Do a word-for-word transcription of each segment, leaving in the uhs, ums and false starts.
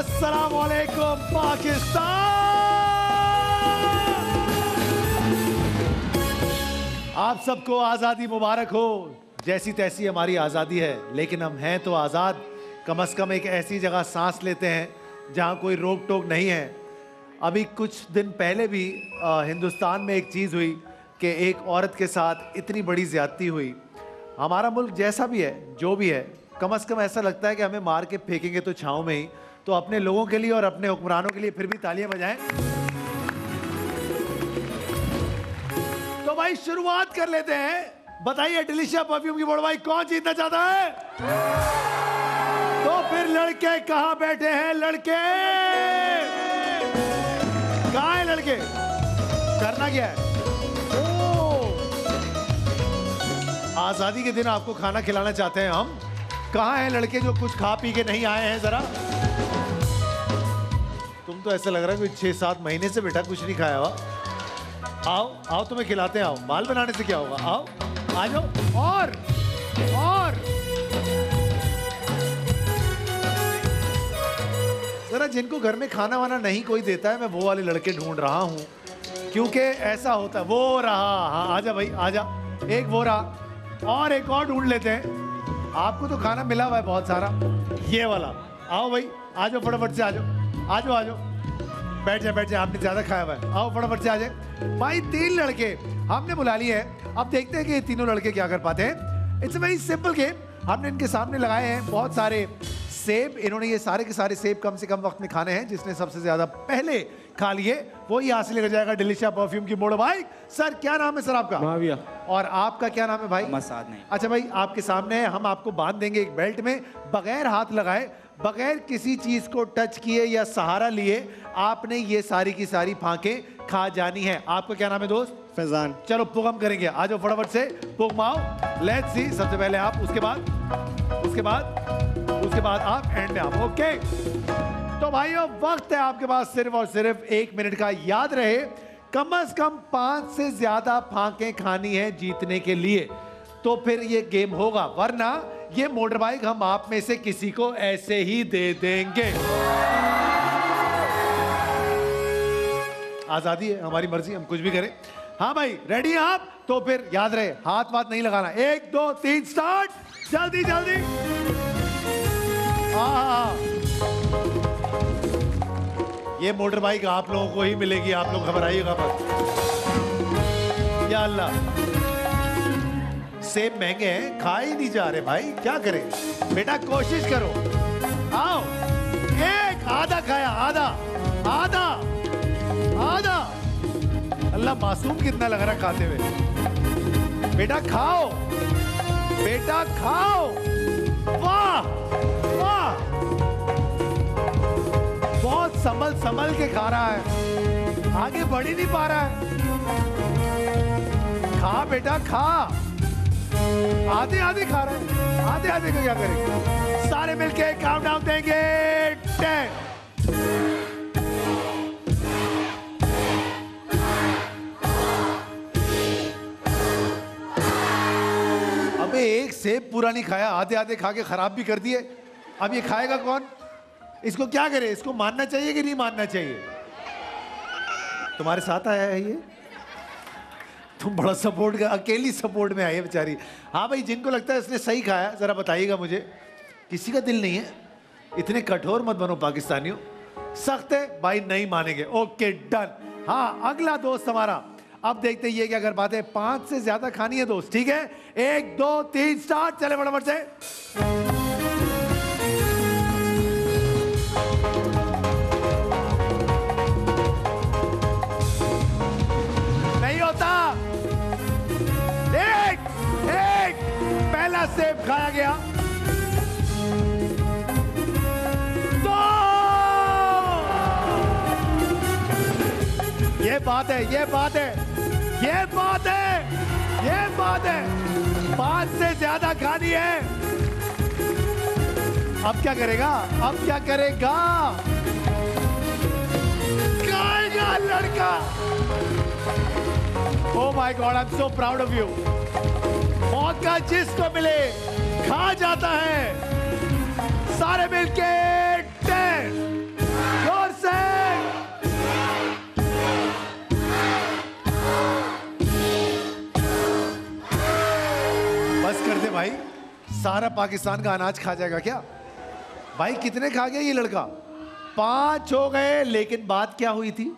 अस्सलाम वालेकुम पाकिस्तान। आप सबको आज़ादी मुबारक हो। जैसी तैसी हमारी आज़ादी है, लेकिन हम हैं तो आज़ाद। कम से कम एक ऐसी जगह सांस लेते हैं जहाँ कोई रोक टोक नहीं है। अभी कुछ दिन पहले भी आ, हिंदुस्तान में एक चीज़ हुई कि एक औरत के साथ इतनी बड़ी ज़्यादती हुई। हमारा मुल्क जैसा भी है, जो भी है, कम से कम ऐसा लगता है कि हमें मार के फेंकेंगे तो छाँव में ही। तो अपने लोगों के लिए और अपने हुक्मरानों के लिए फिर भी तालियां बजाएं। तो भाई शुरुआत कर लेते हैं। बताइए डिलीशिया परफ्यूम की बोर्ड भाई कौन जीतना चाहता है? तो फिर लड़के कहां बैठे हैं? लड़के कहां हैं? लड़के करना क्या है? आजादी के दिन आपको खाना खिलाना चाहते हैं हम। कहां हैं लड़के जो कुछ खा पी के नहीं आए हैं? जरा तुम तो ऐसा लग रहा है कोई छह सात महीने से बेटा कुछ नहीं खाया हुआ। आओ आओ तुम्हें खिलाते हैं। आओ, माल बनाने से क्या होगा? आओ आ जाओ। और और जरा जिनको घर में खाना वाना नहीं कोई देता है, मैं वो वाले लड़के ढूंढ रहा हूं, क्योंकि ऐसा होता है। वो रहा, हाँ आजा भाई आजा। एक वो रहा और एक और ढूंढ लेते हैं। आपको तो खाना मिला हुआ है बहुत सारा। ये वाला आओ भाई, आ जाओ फटाफट से, आ जाओ आ जाओ आ जाओ। बैठ जाए बैठ जाए, आपने ज्यादा खाया हुआ है। आओ फटाफट से आ जाए। भाई तीन लड़के हमने बुला लिए हैं। अब देखते हैं कि ये तीनों लड़के क्या कर पाते हैं। It's a very simple game. हमने इनके सामने लगाए हैं बहुत सारे सेब। इन्होंने ये सारे के सारे सेब कम से कम वक्त में खाने हैं। जिसने सबसे ज्यादा पहले खा लिए वो ही हासिल कर जाएगा डिलीशिया परफ्यूम की मोड़। भाई सर क्या नाम है सर आपका? माविया। और आपका क्या नाम है भाई? मसाद नहीं। अच्छा भाई आपके सामने है, हम आपको बांध देंगे एक बेल्ट में, बगैर हाथ लगाए, बगैर किसी चीज को टच किए या सहारा लिए आपने ये सारी की सारी फांकें खा जानी है। आपका क्या नाम है दोस्त? फैजान। चलो पुग हम करेंगे, आ जाओ फटाफट से पुग माओ। लेट्स सी, सबसे पहले आप, उसके बाद उसके बाद उसके बाद आप, एंड में आप। ओके तो भाइयों वक्त है आपके पास सिर्फ और सिर्फ एक मिनट का। याद रहे कम से कम पांच से ज्यादा फांकें खानी है जीतने के लिए, तो फिर ये गेम होगा, वरना ये मोटर बाइक हम आप में से किसी को ऐसे ही दे देंगे। आजादी है, हमारी मर्जी, हम कुछ भी करें। हाँ भाई रेडी आप? तो फिर याद रहे हाथ वाथ नहीं लगाना। एक दो तीन स्टार्ट। जल्दी जल्दी। हाँ ये मोटर बाइक आप लोगों को ही मिलेगी, आप लोग घबराइएगा मत। या अल्लाह, सेब महंगे हैं, खा ही नहीं जा रहे भाई, क्या करें? बेटा कोशिश करो। आओ, एक आधा खाया, आधा आधा आधा। अल्लाह मासूम कितना लग रहा खाते हुए। बेटा खाओ, बेटा खाओ। वाह वाह, बहुत संभल संभल के खा रहा है, आगे बढ़ ही नहीं पा रहा है। खा बेटा खा। आधे आधे खा रहे हैं, आधे आधे को क्या करेंगे? सारे मिलके काउंटडाउन देंगे। टेन, अबे एक सेब पूरा नहीं खाया, आधे आधे खा के खराब भी कर दिए। अब ये खाएगा कौन? इसको क्या करे? इसको मानना चाहिए कि नहीं मानना चाहिए? तुम्हारे साथ आया है ये, तुम बड़ा सपोर्ट कर, अकेली सपोर्ट में आई है बेचारी। हाँ भाई जिनको लगता है इसने सही खाया जरा बताइएगा मुझे। किसी का दिल नहीं है, इतने कठोर मत बनो पाकिस्तानियों। सख्त है भाई, नहीं मानेंगे। Okay done. हाँ अगला दोस्त हमारा, अब देखते हैं ये क्या कर पाते हैं। पांच से ज्यादा खानी है दोस्त, ठीक है? एक दो तीन स्टार्ट। चले फटाफट से। नहीं होता। एक एक पहला सेब खाया गया। दो, ये बात है, ये बात है, ये बात है, ये बात है। पांच से ज्यादा खानी है। अब क्या करेगा? अब क्या करेगा? खाएगा लड़का। Oh my God, I'm so proud of you. मौका जिसको मिले खा जाता है। सारे मिलके टेन सारा पाकिस्तान का अनाज खा जाएगा क्या? भाई कितने खा गया ये लड़का? पांच हो गए, लेकिन बात क्या हुई थी?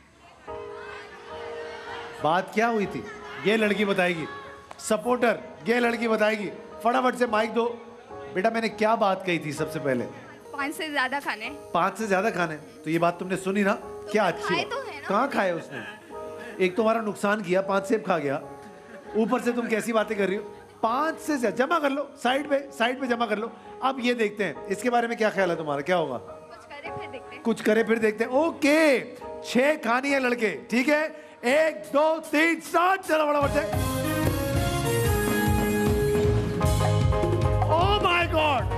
बात क्या हुई थी? ये लड़की बताएगी। सपोर्टर, ये लड़की बताएगी। फटाफट से माइक दो। बेटा मैंने क्या बात कही थी सबसे पहले? पाँच से ज्यादा खाने। पांच से ज्यादा खाने। तो ये बात तुमने सुनी ना? क्या अच्छी खाए तो है ना? कहाँ खाए उसने? एक तो हमारा नुकसान किया, पांच सेब खा गया, ऊपर से तुम कैसी बातें कर रही हो? पांच से ज्यादा जमा कर लो, साइड पे साइड पे जमा कर लो। अब ये देखते हैं इसके बारे में क्या ख्याल है तुम्हारा, क्या होगा? कुछ करे फिर देखते हैं। कुछ करे फिर देखते हैं। ओके, छह खानी है लड़के, ठीक है? एक दो तीन सात, चलो बड़ा बच्चे। ओह माय गॉड,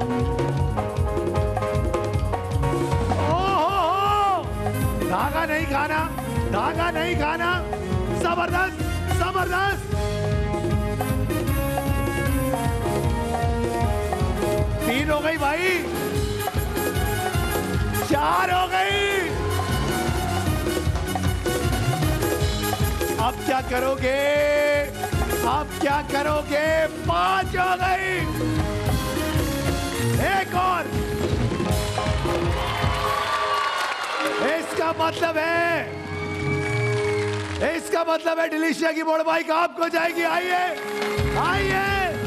ओह, धागा नहीं खाना, धागा नहीं खाना। जबरदस्त, जबरदस्त। तीन हो गई भाई, चार हो गई। अब क्या करोगे? अब क्या करोगे? पांच हो गई। एक और। इसका मतलब है, इसका मतलब है डिलीशिया की बोर्ड बाइक आपको जाएगी। आइए, आइए।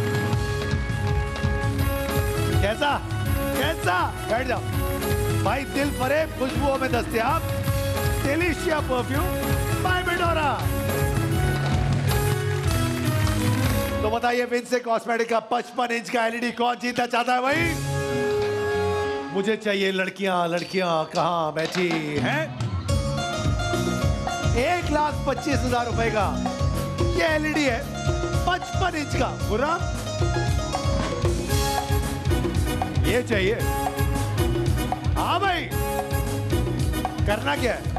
कैसा कैसा? बैठ जाओ भाई। दिल फरे खुशबुओं में दस्तयाब डिलीशिया परफ्यूम बाय मेडोरा। तो बताइए विंसे कॉस्मेटिक का पचपन इंच का एलईडी कौन जीतना चाहता है भाई? मुझे चाहिए लड़कियां, लड़कियां कहां बैठी हैं? एक लाख पच्चीस हजार रुपए का ये एलईडी है, पचपन इंच का। बुरा ये चाहिए? हाँ भाई, करना क्या है?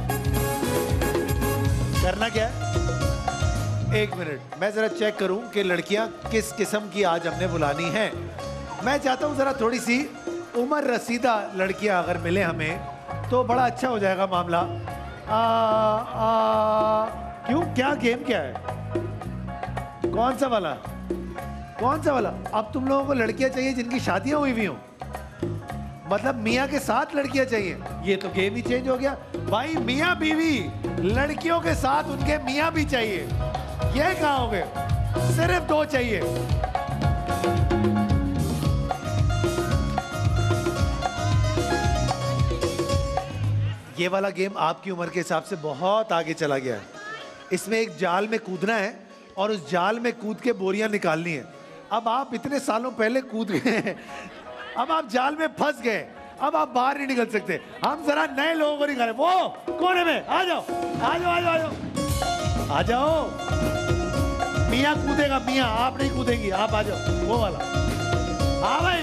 करना क्या है? एक मिनट, मैं जरा चेक करूं कि लड़कियां किस किस्म की आज हमने बुलानी है। मैं चाहता हूं जरा थोड़ी सी उम्र रसीदा लड़कियां अगर मिले हमें तो बड़ा अच्छा हो जाएगा मामला। आ, आ, क्यों, क्या गेम क्या है? कौन सा वाला? कौन सा वाला? अब तुम लोगों को लड़कियां चाहिए जिनकी शादियां हुई हुई हों, मतलब मियाँ के साथ लड़कियां चाहिए? ये तो गेम ही चेंज हो गया भाई। मियाँ बीवी लड़कियों के साथ उनके मियाँ भी चाहिए, ये कहाँ हो गए? सिर्फ दो चाहिए। ये वाला गेम आपकी उम्र के हिसाब से बहुत आगे चला गया है। इसमें एक जाल में कूदना है और उस जाल में कूद के बोरियां निकालनी है। अब आप इतने सालों पहले कूद गए, अब आप जाल में फंस गए, अब आप बाहर नहीं निकल सकते। हम जरा नए लोगों को निकाले। वो कोने में आ जाओ, आ जाओ, आ जाओ, आ जाओ, आ जाओ। मियाँ कूदेगा, मियाँ, आप नहीं कूदेंगी, आप आ जाओ। वो वाला। हाँ भाई,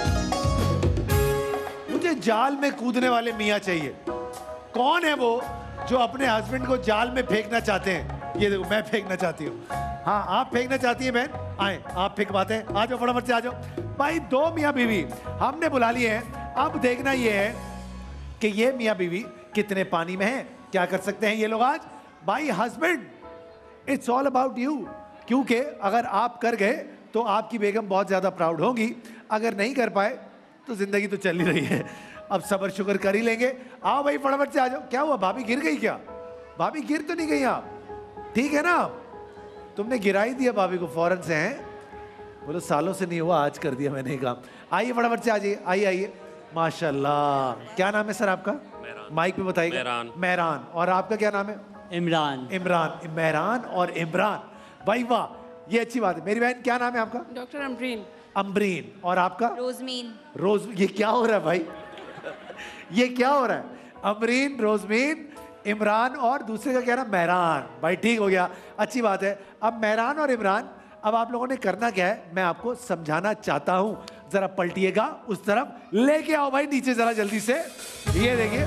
मुझे जाल में कूदने वाले मियाँ चाहिए। कौन है वो जो अपने हस्बैंड को जाल में फेंकना चाहते हैं? ये देखो, मैं फेंकना चाहती हूँ। हाँ, आप फेंकना चाहती है बहन? आए, आप फेंकवाते हैं। आ जाओ फटाफट से, आ जाओ भाई। दो मियाँ बीवी हमने बुला लिए हैं। अब देखना ये है कि ये मियाँ बीवी कितने पानी में हैं। क्या कर सकते हैं ये लोग आज? भाई husband, it's all about you. क्योंकि अगर आप कर गए तो आपकी बेगम बहुत ज्यादा प्राउड होगी, अगर नहीं कर पाए तो जिंदगी तो चल ही रही है। अब सबर शुक्र कर ही लेंगे। आओ भाई फटाफट से आ जाओ। क्या हुआ, भाभी गिर गई क्या? भाभी गिर तो नहीं गई आप? ठीक है ना? तुमने गिरा ही दिया भाभी को फौरन से। हैं बोलो सालों से नहीं हुआ, आज कर दिया मैंने काम। आइए फटाफट से आ जाइए, आइए आइए। माशाल्लाह। क्या नाम है सर आपका? माइक पे बताइए। मेहरान। मेहरान। और आपका क्या नाम है? इमरान। इमरान, मेहरान और इमरान। भाई वाह, ये अच्छी बात है। मेरी बहन क्या नाम है आपका? डॉक्टर अम्ब्रीन। अम्ब्रीन। और आपका? रोजमीन। रोज, ये क्या हो रहा है भाई? ये क्या हो रहा है? अमरीन, रोजमीन, इमरान और दूसरे का क्या नाम? मेहरान। भाई ठीक हो गया, अच्छी बात है। अब मेहरान और इमरान, अब आप लोगों ने करना क्या है मैं आपको समझाना चाहता हूं। जरा पलटिएगा उस तरफ, लेके आओ भाई नीचे जरा जल्दी से। ये देखिए,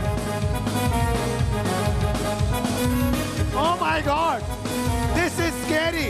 oh my god, this is scary.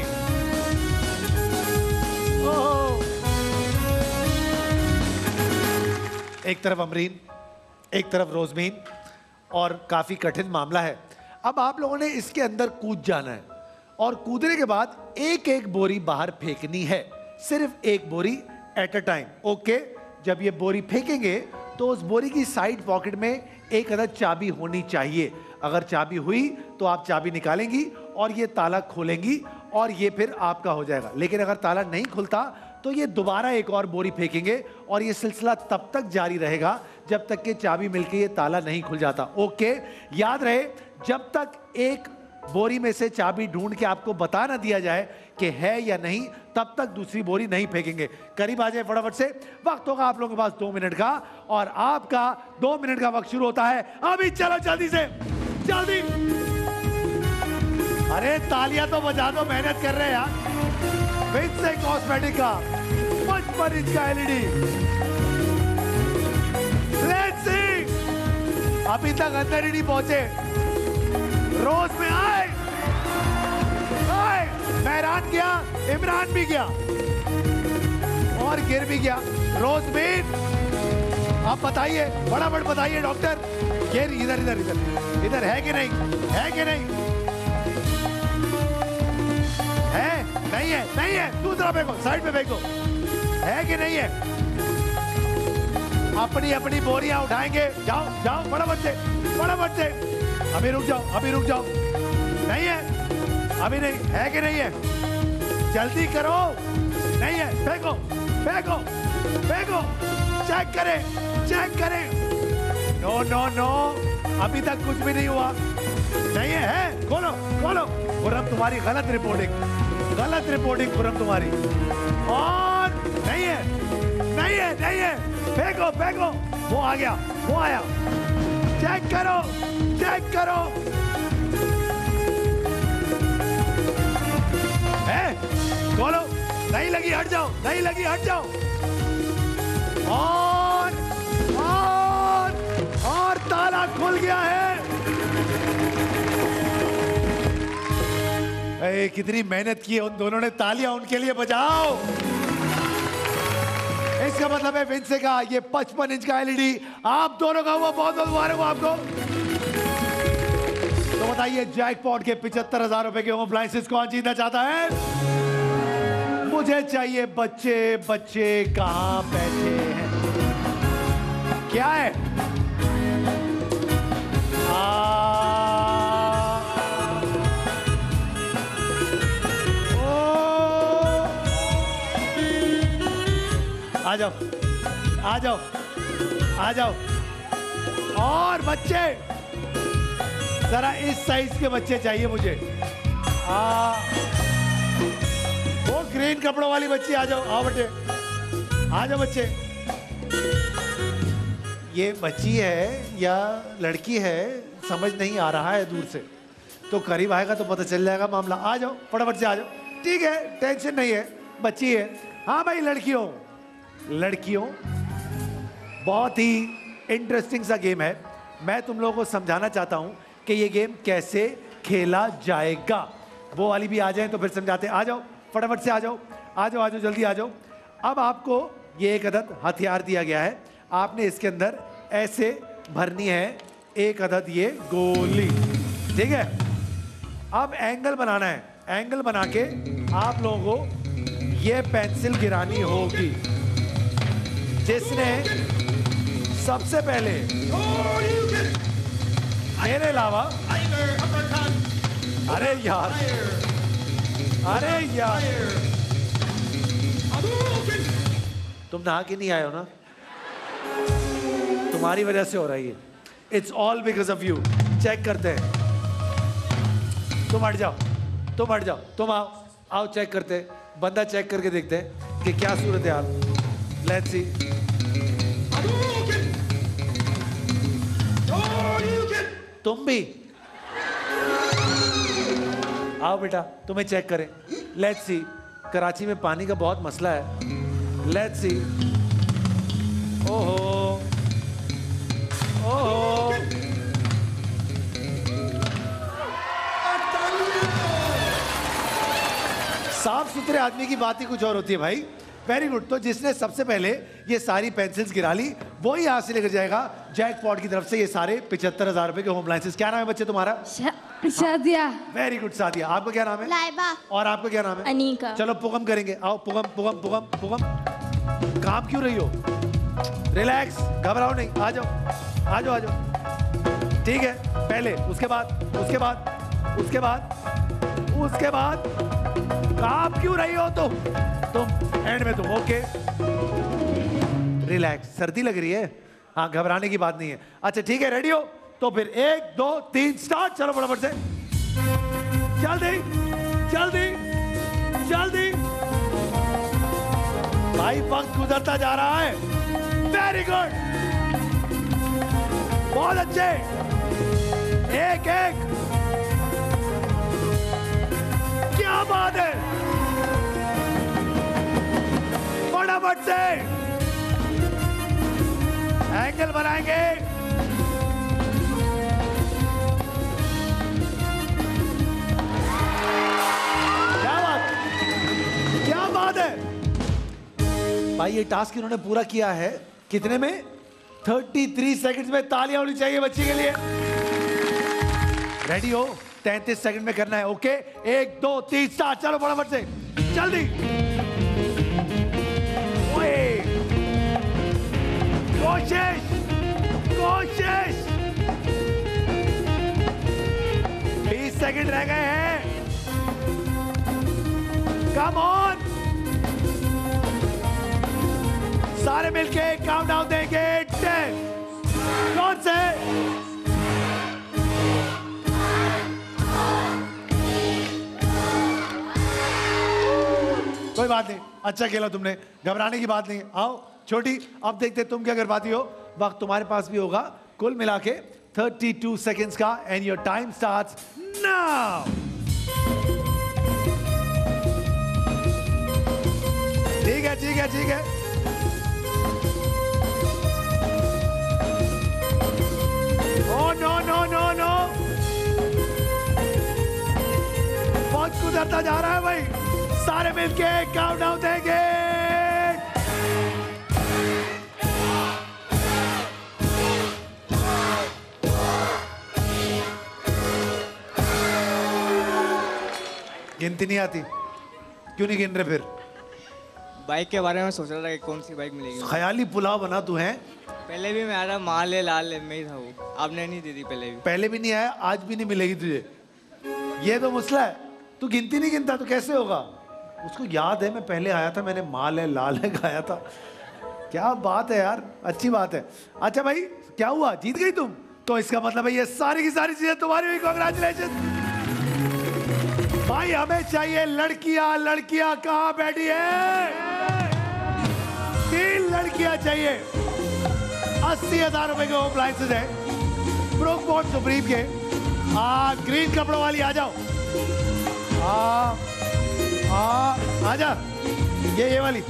एक तरफ अमरीन, एक तरफ रोजमीन, और काफी कठिन मामला है। अब आप लोगों ने इसके अंदर कूद जाना है और कूदने के बाद एक एक बोरी बाहर फेंकनी है। सिर्फ एक बोरी एट अ टाइम। ओके, जब ये बोरी फेंकेंगे तो उस बोरी की साइड पॉकेट में एक अदद चाबी होनी चाहिए। अगर चाबी हुई तो आप चाबी निकालेंगी और ये ताला खोलेंगी और ये फिर आपका हो जाएगा। लेकिन अगर ताला नहीं खुलता तो ये दोबारा एक और बोरी फेंकेंगे और ये सिलसिला तब तक जारी रहेगा जब तक कि चाबी मिलके ये ताला नहीं खुल जाता। ओके, याद रहे, जब तक एक बोरी में से चाबी ढूंढ के आपको बता ना दिया जाए कि है या नहीं, तब तक दूसरी बोरी नहीं फेंकेंगे। करीब आ जाए फटाफट से, वक्त होगा आप लोगों के पास दो मिनट का और आपका दो मिनट का वक्त शुरू होता है अभी। चलो जल्दी से, जल्दी। अरे तालियां तो बजा दो, मेहनत कर रहे हैं यार। विंसे कॉस्मेटिक का पचपन इंच का एलईडी। लेट्स सी, अभी तक अंदर ही नहीं पहुंचे। रोज में आए आए, मेहरान गया, इमरान भी गया और गिर भी गया। रोज में आप बताइए, फटाफट बताइए डॉक्टर, गिर इधर इधर इधर इधर है कि नहीं, है कि नहीं, है नहीं है, नहीं है, दूसरा फेंको, साइड में फेंको, है कि नहीं है। अपनी अपनी बोरियां उठाएंगे, जाओ जाओ फटाफट से, फटाफट से। अभी रुक जाओ, अभी रुक जाओ, नहीं है, अभी नहीं है कि नहीं है, जल्दी करो, नहीं है, फेंको फेंको फेंको, चेक करें चेक करें। नो नो नो, अभी तक कुछ भी नहीं हुआ, नहीं है, है? खोलो खोलो। खुर्रम, तुम्हारी गलत रिपोर्टिंग, गलत रिपोर्टिंग खुर्रम तुम्हारी। और नहीं है, नहीं है, नहीं है, फेंको फेंको, वो आ गया, वो आया, चेक करो चेक करो, है? खोलो, नहीं लगी, हट जाओ, नहीं लगी, हट जाओ। और और और ताला खुल गया है। ए, कितनी मेहनत की है उन दोनों ने, तालियां उनके लिए बजाओ। इसका मतलब है विंसे का ये पचपन इंच का एलईडी आप दोनों का हुआ। बहुत बहुत मुबारक हो आपको। तो बताइए, जैकपॉट के पिछहत्तर हजार रुपए के होम अप्लायंसेस कौन जीतना चाहता है? मुझे चाहिए बच्चे, बच्चे कहां बैठे हैं? क्या है? आ, ओ, आ जाओ आ जाओ आ जाओ। और बच्चे, जरा इस साइज के बच्चे चाहिए मुझे। आ, वो ग्रीन कपड़ों वाली बच्ची आ जाओ, आओ बेटे, आ जाओ बच्चे। ये बच्ची है या लड़की है समझ नहीं आ रहा है दूर से, तो करीब आएगा तो पता चल जाएगा मामला। आ जाओ फटाफट से आ जाओ, ठीक है, टेंशन नहीं है, बच्ची है। हाँ भाई, लड़कियों लड़कियों बहुत ही इंटरेस्टिंग सा गेम है। मैं तुम लोगों को समझाना चाहता हूं कि ये गेम कैसे खेला जाएगा। वो वाली भी आ जाए तो फिर समझाते। आ जाओ फटाफट से, आ जाओ आ जाओ आ जाओ, जल्दी आ जाओ। अब आपको ये एक अदद हथियार दिया गया है, आपने इसके अंदर ऐसे भरनी है एक अदद ये गोली, ठीक है। अब एंगल बनाना है, एंगल बना के आप लोगों को ये पेंसिल गिरानी होगी। जिसने सबसे पहले, मेरे अलावा, अरे यार अरे यार तुम नहा के नहीं आए हो ना, तुम्हारी वजह से हो रही है। It's all because of you. Check करते हैं, तुम हट जाओ, तुम हट जाओ, तुम आओ आओ, चेक करते हैं, बंदा चेक करके देखते हैं कि क्या सूरत है हाल। Let's see. तुम भी आओ बेटा, तुम्हें चेक करें। Let's see. कराची में पानी का बहुत मसला है। Let's see. ओहो ओहो, साफ सुथरे आदमी की बात ही कुछ और होती है भाई। Very good. तो जिसने सबसे पहले ये सारी पेंसिल्स गिरा ली वो ही यहाँ से लेकर जाएगा जैकपॉट की तरफ से ये सारे पिछहत्तर हजार रुपए के होम अप्लायंसेस। क्या नाम है बच्चे तुम्हारा? शादिया। Very good Sadiya. आपका क्या नाम है? लाइबा। और आपका क्या नाम है? अनीका। चलो पुगम करेंगे, आओ पुगम पुगम पुगम पुगम। काम क्यों रही हो? रिलैक्स, घबराओ नहीं, आ जाओ आ जाओ आ जाओ। ठीक है, पहले, उसके बाद, उसके बाद, उसके बाद, उसके बाद काम क्यों रही हो तुम? तुम एंड में तुम, ओके। रिलैक्स, सर्दी लग रही है, हाँ घबराने की बात नहीं है। अच्छा ठीक है, रेडी हो? तो फिर एक दो तीन स्टार्ट। चलो फटाफट से, जल्दी जल्दी जल्दी। भाई वक्त गुजरता जा रहा है। वेरी गुड, बहुत अच्छे, एक एक, क्या बात है, फटाफट से एंगल बनाएंगे। क्या बात, क्या बात है भाई। ये टास्क इन्होंने पूरा किया है कितने में? तैंतीस सेकंड्स में। तालियां होनी चाहिए बच्ची के लिए। रेडी हो? तैंतीस सेकंड में करना है, ओके। एक दो तीन स्टार्ट। चलो फटाफट से, जल्दी। ओए, कोशिश कोशिश। बीस सेकंड रह गए हैं। कम ऑन, सारे मिलके काउंटडाउन देंगे। टेन, कौन से? कोई बात नहीं, अच्छा खेला तुमने, घबराने की बात नहीं। आओ छोटी, अब देखते तुम क्या कर पाती हो। वक्त तुम्हारे पास भी होगा कुल मिला के बत्तीस सेकंड्स का, and your time starts now. ठीक है ठीक है ठीक है। Oh, no, no, no, no. बहुत गुजरता जा रहा है भाई। सारे मिलके काउंटडाउन देंगे। गिनती नहीं आती? क्यों नहीं गिन रहे फिर? बाइक के बारे में सोच रहा था कि कौन सी बाइक मिलेगी। ख्याली पुलाव बना तू है। पहले भी मैं आ रहा माल है लाल है में ही था वो, आपने नहीं दी थी पहले भी। पहले भी नहीं आया, आज भी नहीं मिलेगी तुझे। ये तो मसला है, तू गिनती नहीं गिनता तो कैसे होगा? उसको याद है मैं पहले आया था, मैंने माल है लाल है खाया था। क्या बात है यार, अच्छी बात है। अच्छा भाई क्या हुआ, जीत गई तुम? तो इसका मतलब है ये सारी की सारी चीजें तुम्हारी हुई। कांग्रेचुलेशन भाई। हमें चाहिए लड़कियां। लड़कियां कहां बैठी है? तीन लड़कियां चाहिए। अस्सी हजार रुपए के होम अप्लायंसेस है ब्रुकबॉर्न सुप्रीम के। आ ग्रीन कपड़ों वाली आ जाओ। आ आ आजा, ये ये वाली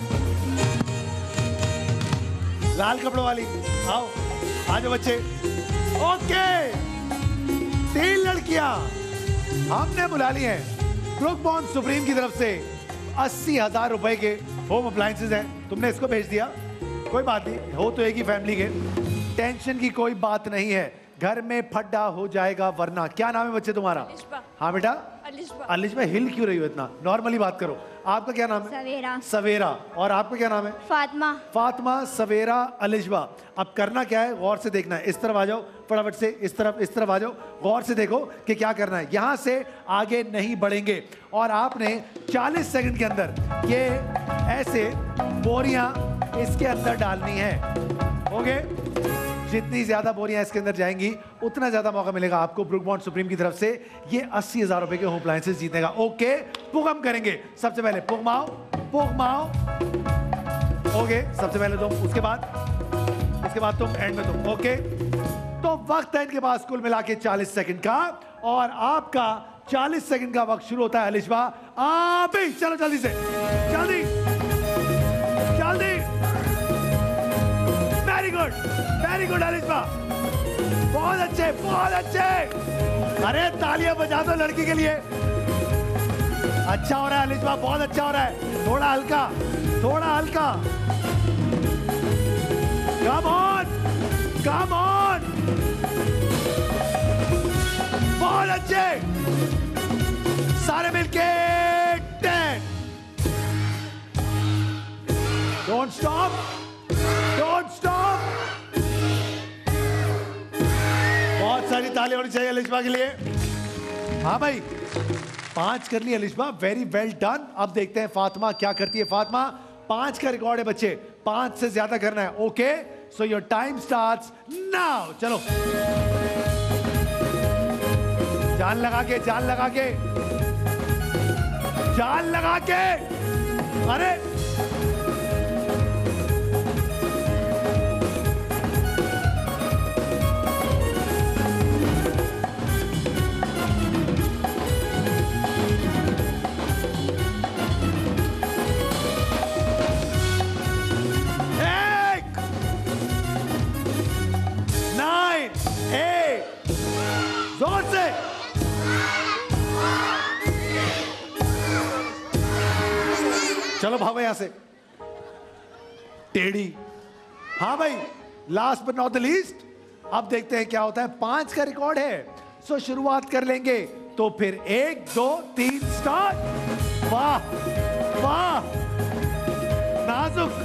लाल कपड़ों वाली आओ, आ जाओ बच्चे। ओके, तीन लड़कियां हमने बुला ली हैं ब्रुकबॉर्न सुप्रीम की तरफ से। अस्सी हजार रुपए के होम अप्लायंसेस हैं। तुमने इसको भेज दिया, कोई बात नहीं, हो तो एक ही फैमिली के, टेंशन की कोई बात नहीं है। घर में फड्डा हो जाएगा वरना। क्या नाम है बच्चे तुम्हारा? अलिशबा। हाँ बेटा अलिशबा। अलिशबा, हिल क्यों रही हो इतना? नॉर्मली बात करो। आपका क्या नाम है? सवेरा। सवेरा। और आपका क्या नाम है? फातिमा। फातिमा, सवेरा, अलिशबा। अब करना क्या है, गौर से देखना है। इस तरफ आ जाओ फटाफट से, इस तरफ इस तरफ आ जाओ। गौर से देखो कि क्या करना है। यहां से आगे नहीं बढ़ेंगे और आपने चालीस सेकंड के अंदर ये ऐसे बोरियां इसके अंदर डालनी है। ओके, जितनी ज्यादा बोरियां इसके अंदर जाएंगी उतना ज्यादा मौका मिलेगा आपको ब्रुकबॉर्न सुप्रीम की तरफ से ये अस्सी हजार रुपए के होम अप्लायंसेस जीतने का। ओके, पुगम करेंगे। सबसे पहले पुगमाओ पुगमाओ। ओके, सबसे पहले तुम, उसके बाद उसके बाद तुम, एंड में तुम। ओके, तो वक्त है इनके पास कुल मिला के चालीस सेकंड का, और आपका चालीस सेकंड का वक्त शुरू होता है। अलिशबा आप ही चलो जल्दी से, जल्दी जल्दी। Very good, very good Alishba, बहुत अच्छे बहुत अच्छे। अरे तालियां बजा दो लड़की के लिए। अच्छा हो रहा है अलिशबा, बहुत अच्छा हो रहा है। थोड़ा हल्का, थोड़ा हल्का। कम ऑन, कम ऑन, बहुत अच्छे। सारे मिलके ten, don't stop, don't stop. बहुत सारी ताली होनी चाहिए अलिशबा के लिए। हाँ भाई, पांच कर ली अलिशबा, वेरी वेल डन। अब देखते हैं फातिमा क्या करती है। फातिमा, पांच का रिकॉर्ड है बच्चे, पांच से ज्यादा करना है। Okay, so your time starts now. चलो, जान लगा के, जान लगा के, जान लगा के। अरे जोर से। चलो भागो यहां से, टेढ़ी। हाँ भाई, last but not the least, अब देखते हैं क्या होता है। पांच का रिकॉर्ड है, सो शुरुआत कर लेंगे। तो फिर एक दो तीन स्टार्ट। वाह वाह, नाजुक।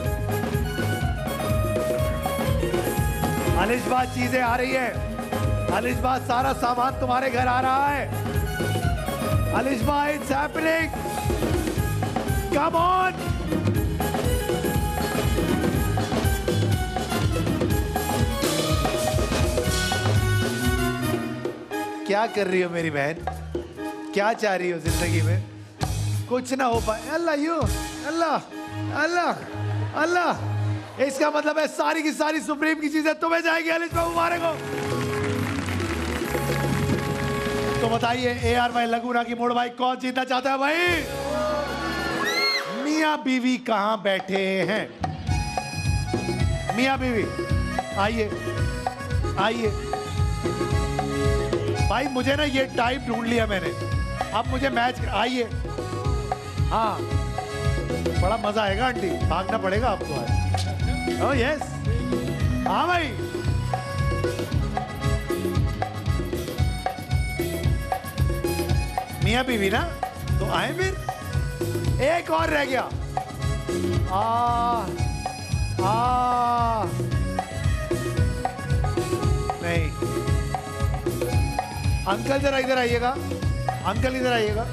अलिशबा, चीजें आ रही है। अलिशबा, सारा सामान तुम्हारे घर आ रहा है। Alishba, it's happening, come on. क्या कर रही हो मेरी बहन? क्या चाह रही हो जिंदगी में? कुछ ना हो पाए। अल्लाह यू, अल्लाह अल्लाह अल्लाह। इसका मतलब है सारी की सारी सुप्रीम की चीजें तुम्हें जाएगी। अलिशबा, मुबारक हो। तो बताइए, ए आर भाई लगूरा की मोड़ भाई कौन जीतना चाहता है भाई? मियां बीवी कहां बैठे हैं? मियां बीवी आइए, आइए भाई। मुझे ना ये टाइप ढूंढ लिया मैंने, अब मुझे मैच। आइए, हाँ बड़ा मजा आएगा आंटी, भागना पड़ेगा आपको आज। ओह यस, हाँ भाई। मियां बीवी ना, तो आए फिर। एक और रह गया। आ आ नहीं, अंकल जरा इधर आइएगा। अंकल इधर आइएगा।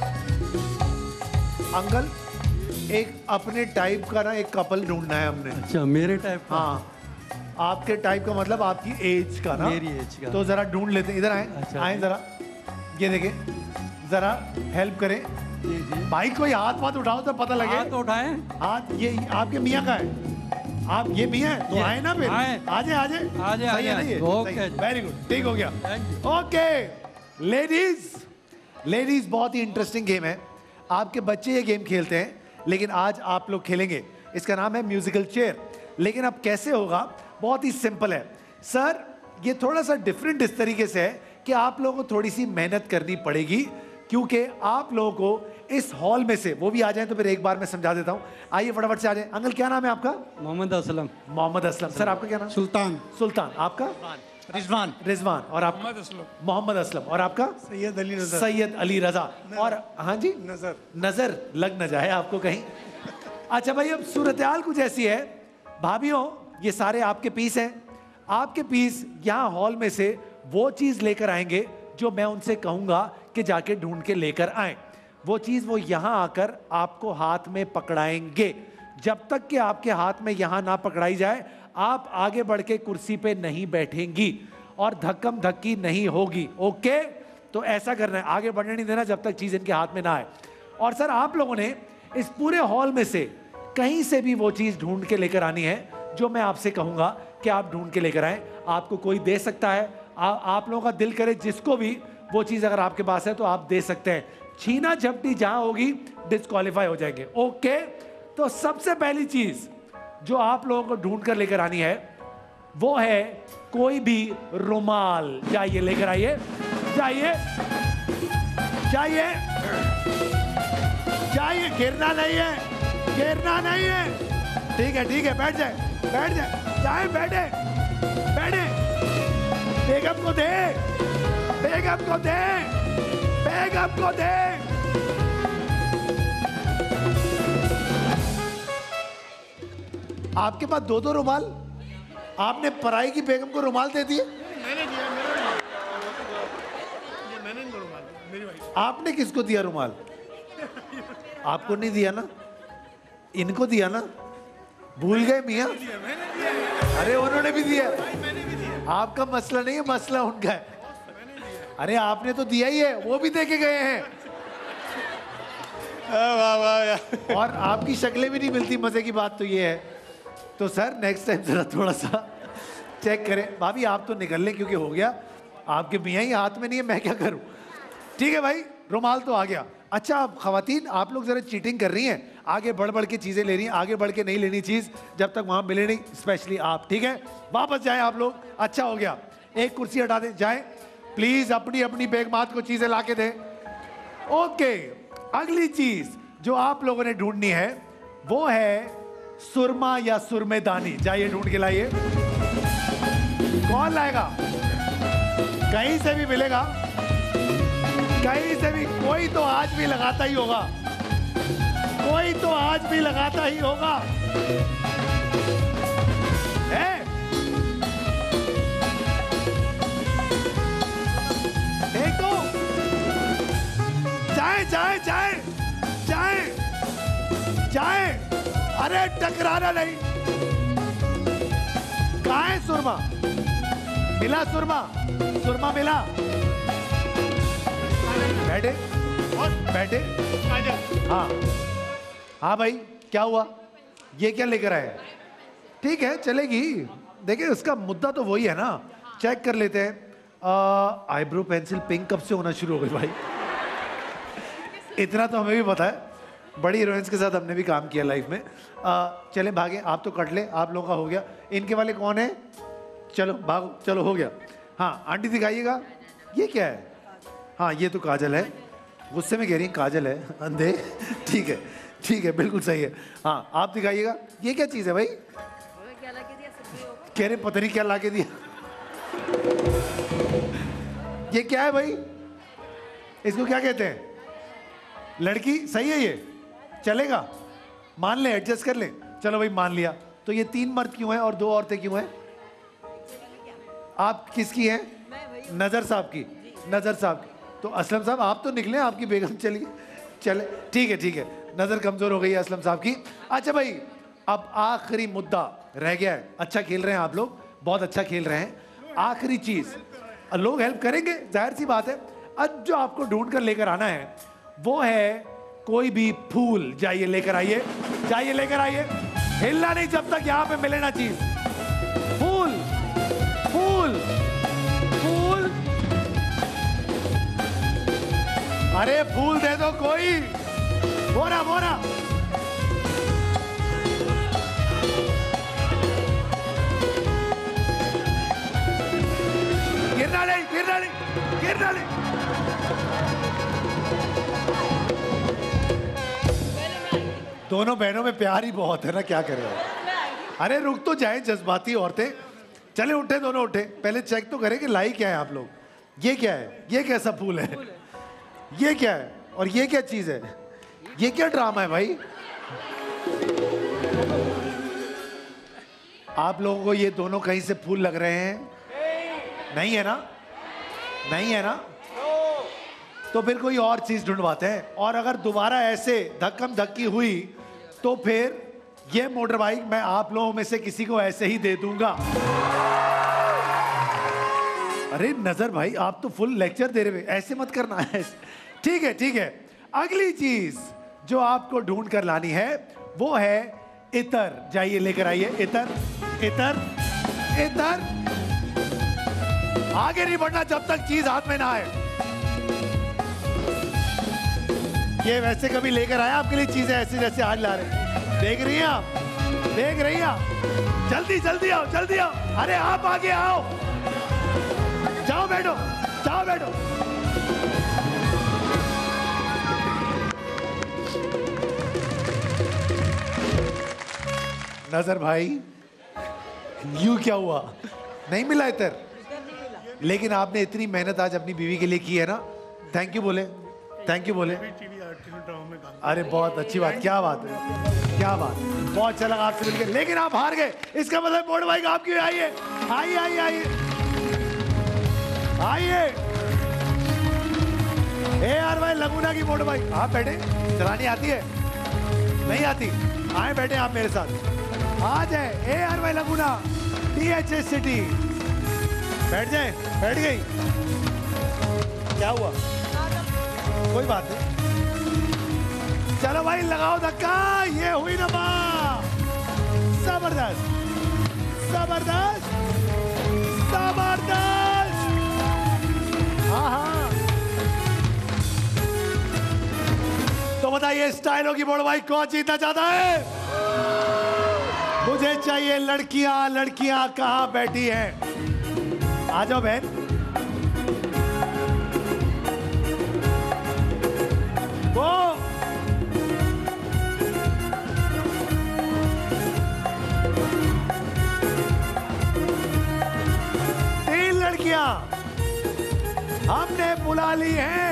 अंकल, एक अपने टाइप का ना एक कपल ढूंढना है हमने। अच्छा, मेरे टाइप का? हाँ, आपके टाइप का मतलब आपकी एज का ना। मेरी एज का। तो जरा ढूंढ लेते हैं। इधर आए, अच्छा, आए जरा। ये देखें, जरा हेल्प करें। जी जी। भाई कोई हाथ वाथ उठाओ तो पता लगे। हाथ उठाएं। हाथ, ये आपके मियाँ का है। आप ये मियाँ है तो आए ना फिर। आए। आजे आजे आजे आजे। ओके, वेरी गुड, ठीक हो गया। ओके लेडीज, लेडीज बहुत ही इंटरेस्टिंग गेम है। आपके बच्चे ये गेम खेलते हैं, लेकिन आज आप लोग खेलेंगे। इसका नाम है म्यूजिकल चेयर। लेकिन अब कैसे होगा? बहुत ही सिंपल है सर। ये थोड़ा सा डिफरेंट इस तरीके से है कि आप लोगों को थोड़ी सी मेहनत करनी पड़ेगी, क्योंकि आप लोगों को इस हॉल में से, वो भी आ जाएं तो फिर एक बार मैं समझा देता हूं। आइए फटाफट से आ जाएं। अंकल क्या नाम है आपका? मोहम्मद असलम। मोहम्मद असलम। सर आपका क्या नाम? सुल्तान। सुल्तान। आपका? रिजवान। रिजवान। और आप? मोहम्मद असलम। मोहम्मद असलम। और आपका? सैयद अली नजर। सैयद अली रजा। और हाँ जी, नजर। नजर लग न जाए आपको कहीं। अच्छा भाई, अब सूरत हाल कुछ ऐसी है। भाभीियों, ये सारे आपके पीस हैं। आपके पीस यहाँ हॉल में से वो चीज लेकर आएंगे जो मैं उनसे कहूंगा कि जाके ढूंढ के लेकर आए। वो चीज वो यहां आकर आपको हाथ में पकड़ाएंगे। जब तक कि आपके हाथ में यहां ना पकड़ाई जाए, आप आगे बढ़ के कुर्सी पे नहीं बैठेंगी और धक्कम धक्की नहीं होगी। ओके, तो ऐसा करना है, आगे बढ़ने नहीं देना जब तक चीज इनके हाथ में ना आए। और सर, आप लोगों ने इस पूरे हॉल में से कहीं से भी वो चीज ढूंढ के लेकर आनी है जो मैं आपसे कहूंगा कि आप ढूंढ के लेकर आए। आपको कोई दे सकता है, आ, आप लोगों का दिल करे जिसको भी वो चीज अगर आपके पास है तो आप दे सकते हैं। छीना झपटी जहां होगी डिस्क्वालीफाई हो जाएंगे। ओके, तो सबसे पहली चीज जो आप लोगों को ढूंढ कर लेकर आनी है वो है कोई भी रुमाल। जाइए लेकर आइए, जाइए जाइए जाइए। गिरना नहीं है, गिरना नहीं है। ठीक है ठीक है, बैठ जाए बैठ जाए जाए बैठे बैठे। बेगम को दे, बेगम को दे, बेगम को दे। आपके पास दो दो रुमाल? आपने पराई की बेगम को रुमाल दे दिए? मैंने दिया, मेरा ये मैंने इनको रुमाल दिया, मेरी वाइफ। आपने किसको दिया रुमाल? आपको नहीं दिया ना, इनको दिया ना, भूल गए मियाँ? अरे उन्होंने भी दिया। आपका मसला नहीं है, मसला उनका है। अरे आपने तो दिया ही है, वो भी दे के गए हैं। वाह वाह यार। और आपकी शक्लें भी नहीं मिलती। मजे की बात तो ये है। तो सर नेक्स्ट टाइम जरा थोड़ा सा चेक करें। भाभी आप तो निकल लें क्योंकि हो गया, आपके मियाँ ही हाथ में नहीं है, मैं क्या करूं। ठीक है भाई, रुमाल तो आ गया। अच्छा अब खवातीन आप लोग जरा चीटिंग कर रही हैं, आगे बढ़ बढ़ के चीजें ले रही हैं, आगे बढ़ के नहीं लेनी चीज जब तक वहां मिले नहीं, स्पेशली आप। ठीक है, वापस जाएं आप लोग। अच्छा हो गया, एक कुर्सी हटा दें, जाएं प्लीज, अपनी अपनी बेगमात को चीजें ला के दें। ओके, अगली चीज जो आप लोगों ने ढूंढनी है वो है सुरमा या सुरमेदानी। जाइए ढूंढ के लाइए। कौन लाएगा? कहीं से भी मिलेगा, कहीं से भी। कोई तो आज भी लगाता ही होगा, कोई तो आज भी लगाता ही होगा। है? एक तो जाए जाए जाए जाए जाए। अरे टकराना नहीं। कहाँ है सुरमा? मिला सुरमा? सुरमा मिला? बैठे बैठे। हाँ हाँ भाई, क्या हुआ? ये क्या लेकर आए? ठीक है चलेगी। देखिए उसका मुद्दा तो वही है ना। चेक कर लेते हैं। आईब्रो पेंसिल पिंक कब से होना शुरू हो गई भाई? इतना तो हमें भी पता है, बड़ी हीरोइंस के साथ हमने भी काम किया लाइफ में। आ, चलें भागे, आप तो कट ले, आप लोगों का हो गया। इनके वाले कौन है? चलो भागो, चलो हो गया। हाँ आंटी दिखाइएगा, ये क्या है? हाँ ये तो काजल है। गुस्से में कह रही है काजल है, अंधे। ठीक है ठीक है, बिल्कुल सही है। हाँ आप दिखाइएगा, ये क्या चीज़ है भाई? कह रहे पता नहीं क्या ला के दिया। ये क्या है भाई? इसको क्या कहते हैं? लड़की? सही है, ये चलेगा, मान ले, एडजस्ट कर ले। चलो भाई मान लिया। तो ये तीन मर्द क्यों हैं और दो औरतें क्यों हैं? आप किसकी हैं? नजर साहब की। नजर साहब की। तो असलम साहब आप तो निकले, आपकी बेगम चली चले। ठीक है ठीक है, नजर कमजोर हो गई है असलम साहब की। अच्छा भाई अब आखिरी मुद्दा रह गया है। अच्छा खेल रहे हैं आप लोग, बहुत अच्छा खेल रहे हैं। आखिरी चीज, लोग हेल्प करेंगे, जाहिर सी बात है। अब जो आपको ढूंढ कर लेकर आना है वो है कोई भी फूल। जाइए लेकर आइए, जाइए लेकर आइए। हिलना नहीं जब तक यहाँ पे मिले ना चीज। फूल फूल फूल। अरे फूल दे दो कोई। बोरा बोरा। गिरना नहीं, गिरना नहीं, गिरना नहीं। दोनों बहनों में प्यार ही बहुत है ना, क्या करें। अरे रुक तो जाए जज्बाती औरतें। चले उठे, दोनों उठे। पहले चेक तो करें कि लाई क्या है आप लोग। ये क्या है? ये कैसा फूल है? ये क्या है? और ये क्या चीज है? ये क्या ड्रामा है भाई? आप लोगों को ये दोनों कहीं से फूल लग रहे हैं? नहीं है ना? नहीं है ना? तो फिर कोई और चीज ढूंढवाते हैं। और अगर दोबारा ऐसे धक्कम धक्की हुई तो फिर ये मोटर बाइक मैं आप लोगों में से किसी को ऐसे ही दे दूंगा। अरे नजर भाई आप तो फुल लेक्चर दे रहे, ऐसे मत करना है। ठीक है ठीक है, अगली चीज जो आपको ढूंढ कर लानी है वो है इतर। जाइए लेकर आइए इतर। इतर इतर। आगे नहीं बढ़ना जब तक चीज हाथ में ना आए। ये वैसे कभी लेकर आया आपके लिए चीजें ऐसे जैसे आज ला रहे? देख रही हैं आप? देख रही हैं आप? जल्दी जल्दी आओ, जल्दी आओ। अरे आप आगे आओ, जाओ बैठो, जाओ बैठो। नजर भाई यू क्या हुआ? नहीं मिला इतर? लेकिन आपने इतनी मेहनत आज अपनी बीवी के लिए की है ना। थैंक यू बोले, थैंक यू बोले। ड्रामा में काम अरे बहुत अच्छी बात, क्या बात है, क्या बात, बहुत अच्छा लगा आपसे मिलकर, लेकिन आप हार गए, इसका मतलब मोड़ भाई आपकी आइए आइए आइए आइए आइए ए आर वाई लगुना की मोड़ भाई, आप बैठे, चलानी आती है नहीं आती, आए बैठे आप मेरे साथ, आ जाए A R Y Laguna T H S city, बैठ जाए, बैठ गई, क्या हुआ, कोई बात नहीं, चलो भाई लगाओ धक्का, ये हुई ना माँ, जबरदस्त जबरदस्त जबरदस्त, हाँ हाँ, तो बताइए स्टाइलों की बोर्ड भाई कौन जीतना चाहता है? मुझे चाहिए लड़कियां, लड़कियां कहां बैठी हैं? आ जाओ बहन, वो तीन लड़कियां हमने बुला ली हैं।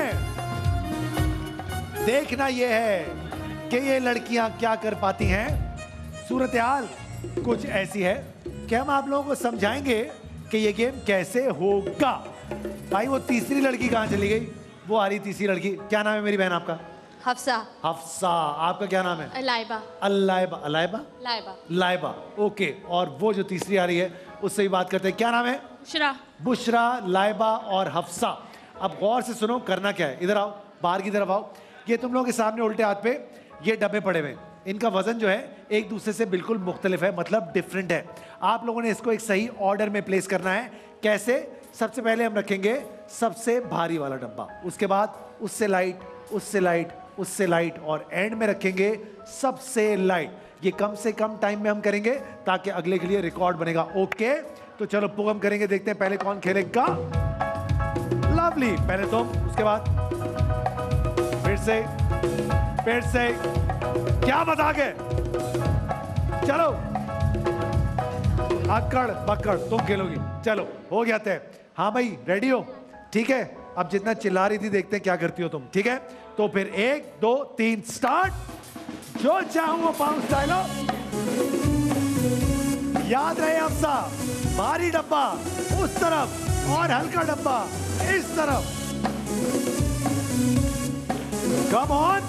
देखना यह है कि ये लड़कियां क्या कर पाती हैं। सूरत-ए-हाल कुछ ऐसी है कि हम आप लोगों को समझाएंगे कि ये गेम कैसे होगा। भाई वो तीसरी लड़की कहां चली गई? वो आ रही तीसरी लड़की, क्या नाम है मेरी बहन आपका? हफ्सा। हफ्सा, आपका क्या नाम है? लाइबा। अलाइबा, अलाइबा? लाइबा। लाइबा, ओके। और वो जो तीसरी आ रही है उससे भी बात करते हैं, क्या नाम है? बुशरा। बुशरा, लाइबा और हफ्सा। अब गौर से सुनो, करना क्या है, इधर आओ, बाहर की तरफ आओ। ये तुम लोगों के सामने उल्टे हाथ पे ये डब्बे पड़े हुए, इनका वजन जो है एक दूसरे से बिल्कुल मुख्तलिफ है, मतलब डिफरेंट है। आप लोगों ने इसको एक सही ऑर्डर में प्लेस करना है। कैसे? सबसे पहले हम रखेंगे सबसे भारी वाला डब्बा, उसके बाद उससे लाइट, उससे लाइट, उससे लाइट, और एंड में रखेंगे सबसे लाइट। ये कम से कम टाइम में हम करेंगे ताकि अगले के लिए रिकॉर्ड बनेगा। ओके, तो चलो पुगम करेंगे, देखते हैं पहले कौन खेलेगा। लवली, पहले तुम, उसके बाद फिर से, फिर से, क्या बता के, चलो अक्कड़ बक्कड़ तुम खेलोगी। चलो हो गया तय। हाँ भाई रेडी हो? ठीक है, अब जितना चिल्ला रही थी देखते हैं क्या करती हो तुम। ठीक है, तो फिर एक दो तीन स्टार्ट। जो चाहूं वो बाउंस डायलॉग। याद रहे अफसा, भारी डब्बा उस तरफ और हल्का डब्बा इस तरफ। Come on.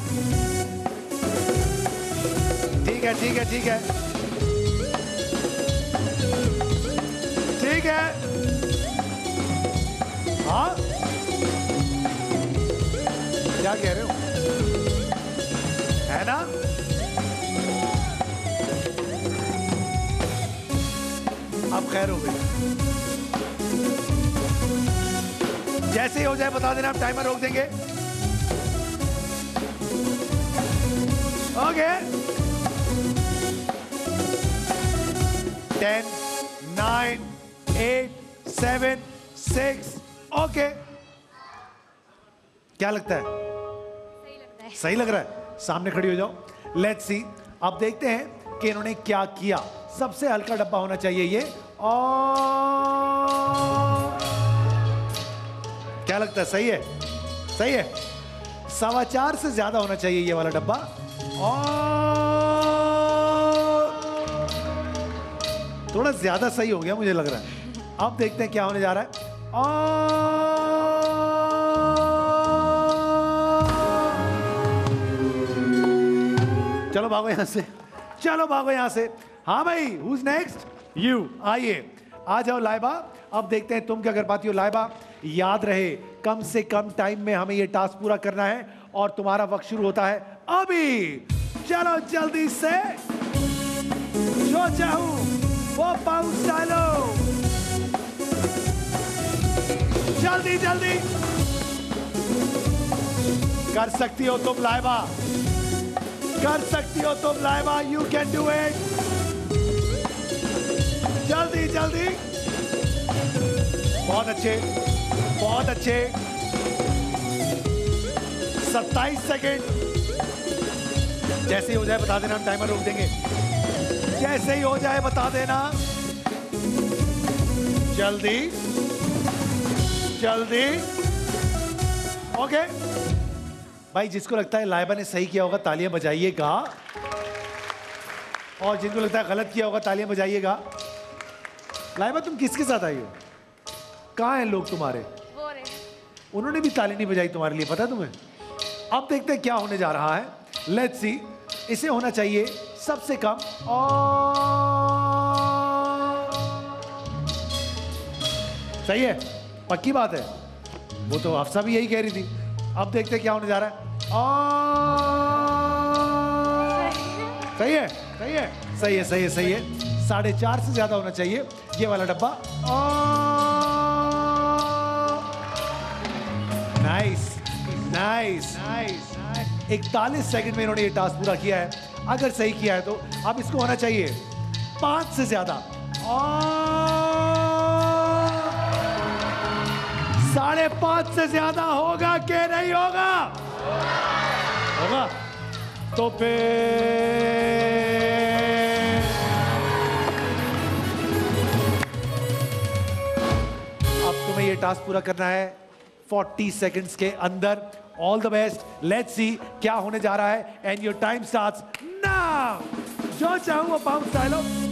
ठीक है ठीक है ठीक है ठीक है। हाँ क्या कह रहे हो, है ना? अब खैर हो गई, जैसे ही हो जाए बता देना, हम टाइमर रोक देंगे। Okay, ten, nine, eight, seven, six. Okay, क्या लगता है? सही लगता है। सही लग रहा है? सामने खड़ी हो जाओ, लेट्स सी। अब देखते हैं कि इन्होंने क्या किया। सबसे हल्का डब्बा होना चाहिए ये, और क्या लगता है? सही है, सही है। सवा चार से ज्यादा होना चाहिए ये वाला डब्बा, और थोड़ा ज्यादा सही हो गया मुझे लग रहा है। अब देखते हैं क्या होने जा रहा है। और चलो भागो यहां से, चलो भागो यहां से। हाँ भाई, हुज नेक्स्ट? यू। आइए, आ जाओ लाइबा। अब देखते हैं तुम क्या कर पाती हो लाइबा। याद रहे कम से कम टाइम में हमें ये टास्क पूरा करना है, और तुम्हारा वक्त शुरू होता है अभी। चलो जल्दी से, जो चाहूं वो बाउंस डालो, जल्दी जल्दी। कर सकती हो तुम लाइबा, कर सकती हो तुम Laiba, you can do it. जल्दी जल्दी, बहुत अच्छे, बहुत अच्छे। सत्ताईस सेकेंड। जैसे ही हो जाए बता देना, हम टाइमर रोक देंगे। जैसे ही हो जाए बता देना, जल्दी जल्दी। ओके, भाई जिसको लगता है लाइबा ने सही किया होगा तालियां बजाइएगा, और जिनको लगता है गलत किया होगा तालियां बजाइएगा। लाइबा तुम किसके साथ आई हो? कहाँ हैं लोग तुम्हारे? वो रे। उन्होंने भी ताली नहीं बजाई तुम्हारे लिए, पता है तुम्हें? अब देखते हैं क्या होने जा रहा है। Let's see. इसे होना चाहिए सबसे कम और सही है, पक्की बात है। वो तो अफसा भी यही कह रही थी। अब देखते हैं क्या होने जा रहा है। और सही है, सही है, सही है, सही है, सही है। साढ़े चार से ज्यादा होना चाहिए ये वाला डब्बा। Nice nice nice. इकतालीस सेकंड में इन्होंने ये टास्क पूरा किया है। अगर सही किया है तो अब इसको होना चाहिए पांच से ज्यादा। साढ़े पांच से ज्यादा होगा कि नहीं होगा? होगा तो फिर अब तुम्हें ये टास्क पूरा करना है चालीस सेकंड्स के अंदर। All the best. Let's see क्या होने जा रहा है। And your time starts now. जो चाहूं वो पाऊं स्टाइल।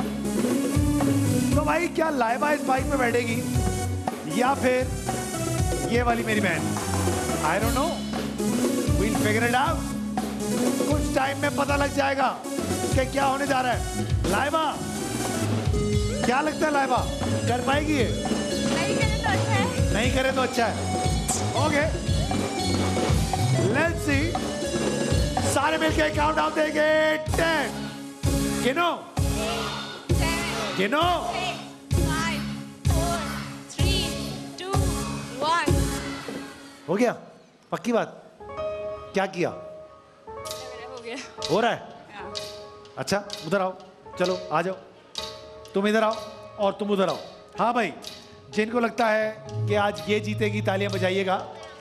तो भाई क्या लाइबा इस बाइक में बैठेगी या फिर ये वाली मेरी बहन? I don't know, we'll figure it out. कुछ टाइम में पता लग जाएगा कि क्या होने जा रहा है। लाइबा क्या लगता है, लाइबा कर पाएगी ये? नहीं करे तो अच्छा है। नहीं करे तो अच्छा है। Okay let's see. सारे मिलके काउंट डाउन देंगे। टेन गिनो गिनो। Five four three two one. हो गया? पक्की बात? क्या किया? हो गया। हो रहा है? अच्छा उधर आओ, चलो आ जाओ। तुम इधर आओ और तुम उधर आओ। हाँ भाई, जिनको लगता है कि आज ये जीतेगी तालियां बजाइएगा।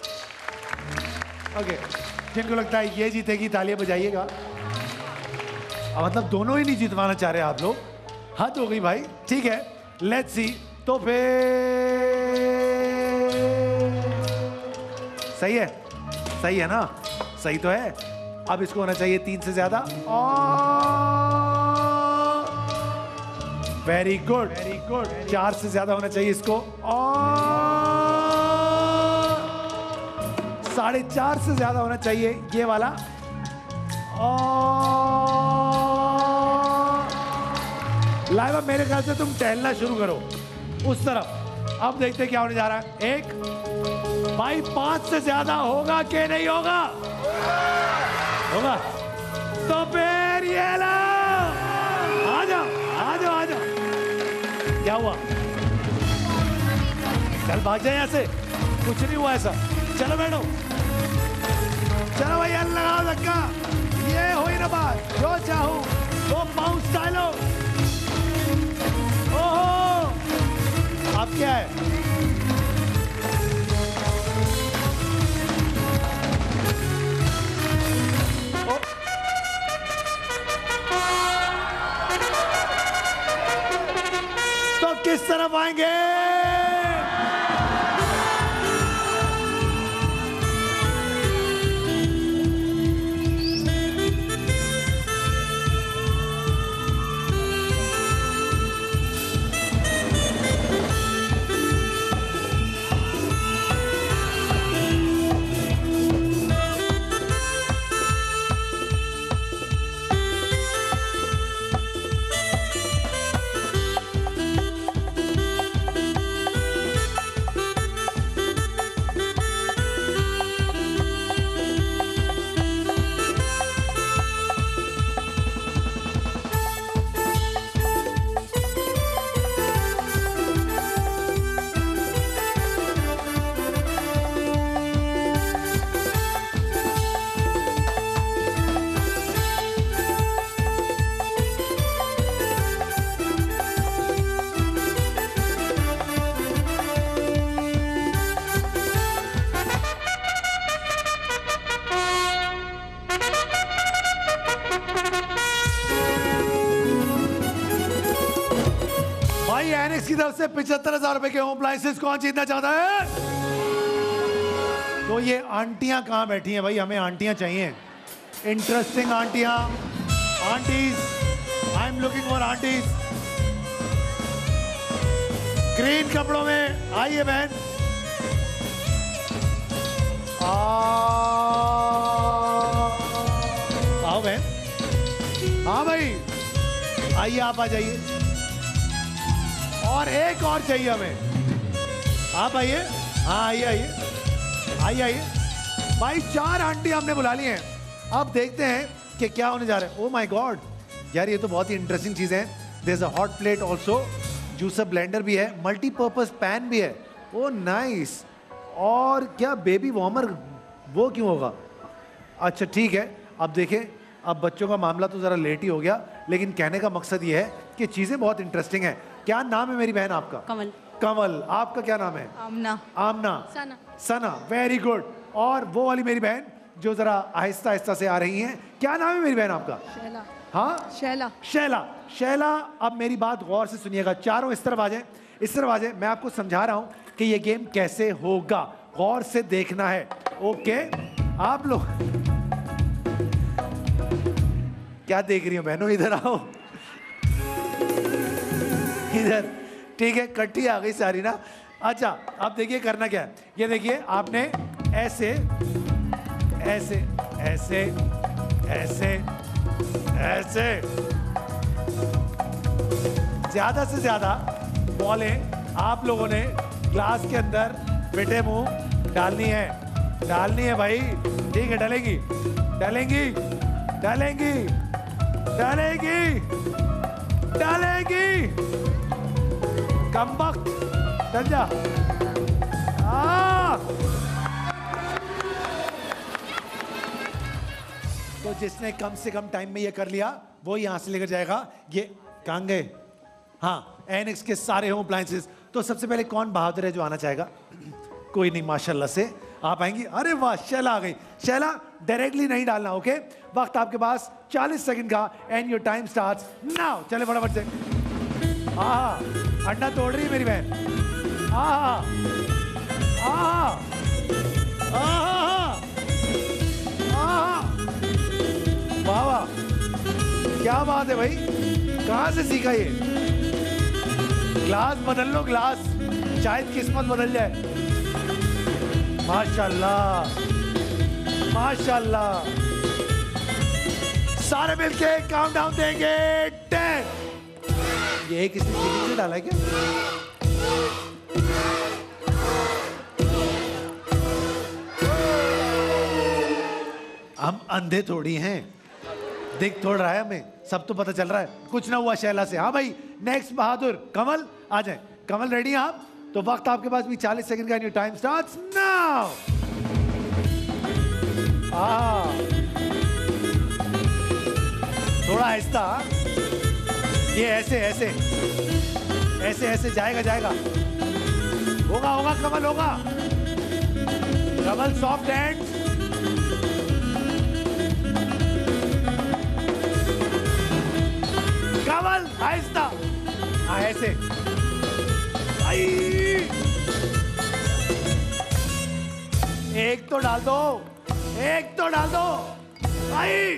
ओके, जिनको लगता है ये जीतेगी तालियां बजाइएगा। अब मतलब दोनों ही नहीं जितवाना चाह रहे आप लोग। हद हो गई भाई। ठीक है लेट्स सी। तो फिर सही है, सही है ना? सही तो है। अब इसको होना चाहिए तीन से ज्यादा। Very good very good. चार से ज्यादा होना चाहिए इसको। और साढ़े चार से ज्यादा होना चाहिए ये वाला। और लाइबा मेरे ख्याल से तुम टहलना शुरू करो उस तरफ। अब देखते हैं क्या होने जा रहा है। एक भाई पांच से ज्यादा होगा कि नहीं होगा? होगा तो फिर ये लो। आ जाओ आ जाओ आ जाओ। क्या हुआ? चल भाग जाए यहाँ से। कुछ नहीं हुआ ऐसा। चलो बैठो, चलो भाई यार लगाओ धक्का। ये हुई ना बात। जो चाहूं वो पाऊं स्टाइलो। ओहो अब क्या है? तो किस तरफ आएंगे? एनेक्स की तरफ से पिछहत्तर हजार रुपए के होम अप्लायंसेस कौन जीतना चाहता है? तो ये आंटियां कहाँ बैठी हैं भाई? हमें आंटियां चाहिए, इंटरेस्टिंग आंटियां, aunties, I am looking for aunties. Green कपड़ों में आइए बहन। आओ बहन। हाँ भाई आइए, आप आ जाइए। और एक और चाहिए हमें, आप आइए। हाँ आइए आइए आइए आइए भाई। चार आंटी हमने बुला ली हैं। अब देखते हैं कि क्या होने जा रहा है। ओ माय गॉड यार, ये तो बहुत ही इंटरेस्टिंग चीज़ है। There is a hot plate also, juicer blender भी है, मल्टीपर्पज पैन भी है। Oh nice. और क्या बेबी वार्मर, वो क्यों होगा? अच्छा ठीक है। अब देखें, अब बच्चों का मामला तो ज़रा लेट ही हो गया, लेकिन कहने का मकसद ये है कि चीज़ें बहुत इंटरेस्टिंग हैं। क्या नाम है मेरी बहन आपका? कमल। कमल। आपका क्या नाम है? आमना। आमना। सना। Sana, very good. और वो वाली मेरी बहन जो ज़रा आहिस्ता आहिस्ता से आ रही हैं, क्या नाम है मेरी बहन आपका? शैला। हाँ शैला। शैला। शैला, अब मेरी बात गौर से सुनिएगा। चारों इस तरफ आ जाएं, इस तरफ आ जाएं। मैं आपको समझा रहा हूं कि ये गेम कैसे होगा, गौर से देखना है। ओके आप लोग क्या देख रही हो बहनों? इधर आओ, इधर। ठीक है, इकट्ठी आ गई सारी ना। अच्छा अब देखिए करना क्या है। ये देखिए, आपने ऐसे ऐसे ऐसे ऐसे ऐसे ज्यादा से ज्यादा बॉलें आप लोगों ने ग्लास के अंदर बेटे मुंह डालनी है, डालनी है भाई। ठीक है, डलेगी डलेंगी डलेंगी डलेगी डलेगी। कमबख्त, चल जा। आ! तो जिसने कम से कम टाइम में ये कर लिया वो यहाँ से लेकर जाएगा। ये कहाँ गए? हाँ, एनएक्स के सारे होम अप्लायंसेस। तो सबसे पहले कौन बहादुर है जो आना चाहेगा? कोई नहीं, माशाल्लाह से आप आएंगी। अरे वाह, शैला आ गई। शैला डायरेक्टली नहीं डालना, ओके? वक्त आपके पास चालीस सेकंड का, and your time starts now. चले फटाफट से। हाँ, अंडा तोड़ रही है मेरी बहन। हाँ हाँ हाँ, वाह वाह, क्या बात है भाई, कहाँ से सीखा ये? ग्लास बदल लो, ग्लास, शायद किस्मत बदल जाए। माशाल्लाह माशाल्लाह। सारे मिलके काउंटडाउन देंगे। टेन। ये किसने चीनी से डाला है क्या? हम अंधे थोड़ी हैं, दिख थोड़ रहा है हमें, सब तो पता चल रहा है। कुछ ना हुआ शैला से। हाँ भाई, नेक्स्ट बहादुर कमल आ जाए। कमल रेडी हैं आप? तो वक्त आपके पास भी चालीस सेकंड का, टाइम स्टार्ट्स नाउ। हाँ, थोड़ा आहिस्ता। ये ऐसे ऐसे ऐसे ऐसे जाएगा जाएगा। होगा होगा कमल, होगा कमल। Soft hand. कमल आहिस्ता। हाँ ऐसे। आई, एक तो डाल दो, एक तो डाल दो। आई,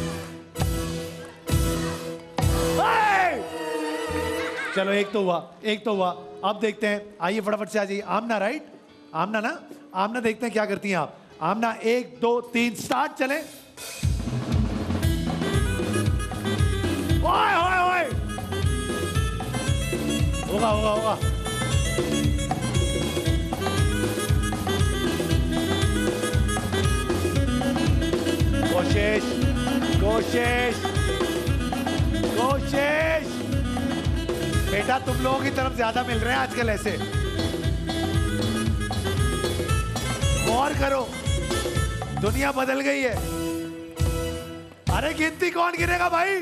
चलो एक तो हुआ, एक तो हुआ। अब देखते हैं, आइए फटाफट से आ जाइए। आमना, राइट? आमना ना, आमना देखते हैं क्या करती हैं आप। आमना, एक दो तीन स्टार्ट। चले। ओए ओए ओए, होगा होगा होगा। कोशिश कोशिश कोशिश। बेटा तुम लोगों की तरफ ज्यादा मिल रहे हैं आजकल ऐसे। गौर करो, दुनिया बदल गई है। अरे गिनती कौन गिनेगा भाई?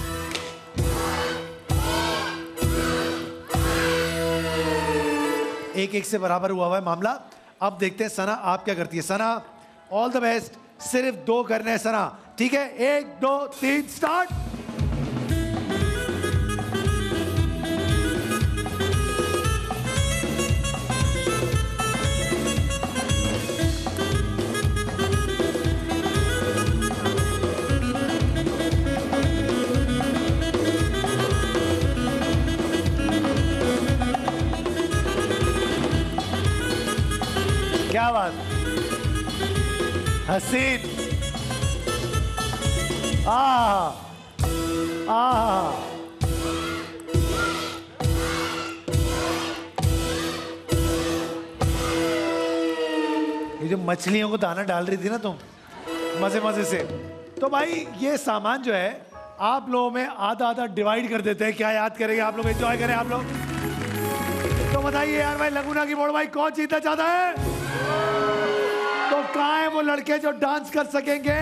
एक एक से बराबर हुआ हुआ है मामला। अब देखते हैं सना आप क्या करती है। Sana, all the best. सिर्फ दो करने हैं सना, ठीक है? एक दो तीन स्टार्ट। क्या बात, हसीन, आ आ ये जो मछलियों को दाना डाल रही थी ना तुम मजे मजे से, तो भाई ये सामान जो है आप लोगों में आधा आधा डिवाइड कर देते हैं। क्या याद करेंगे आप लोग, एंजॉय करें आप लोग। तो बताइए यार भाई, लगुना की बोर्ड भाई कौन जीतना चाहता है? तो कहाँ है वो लड़के जो डांस कर सकेंगे?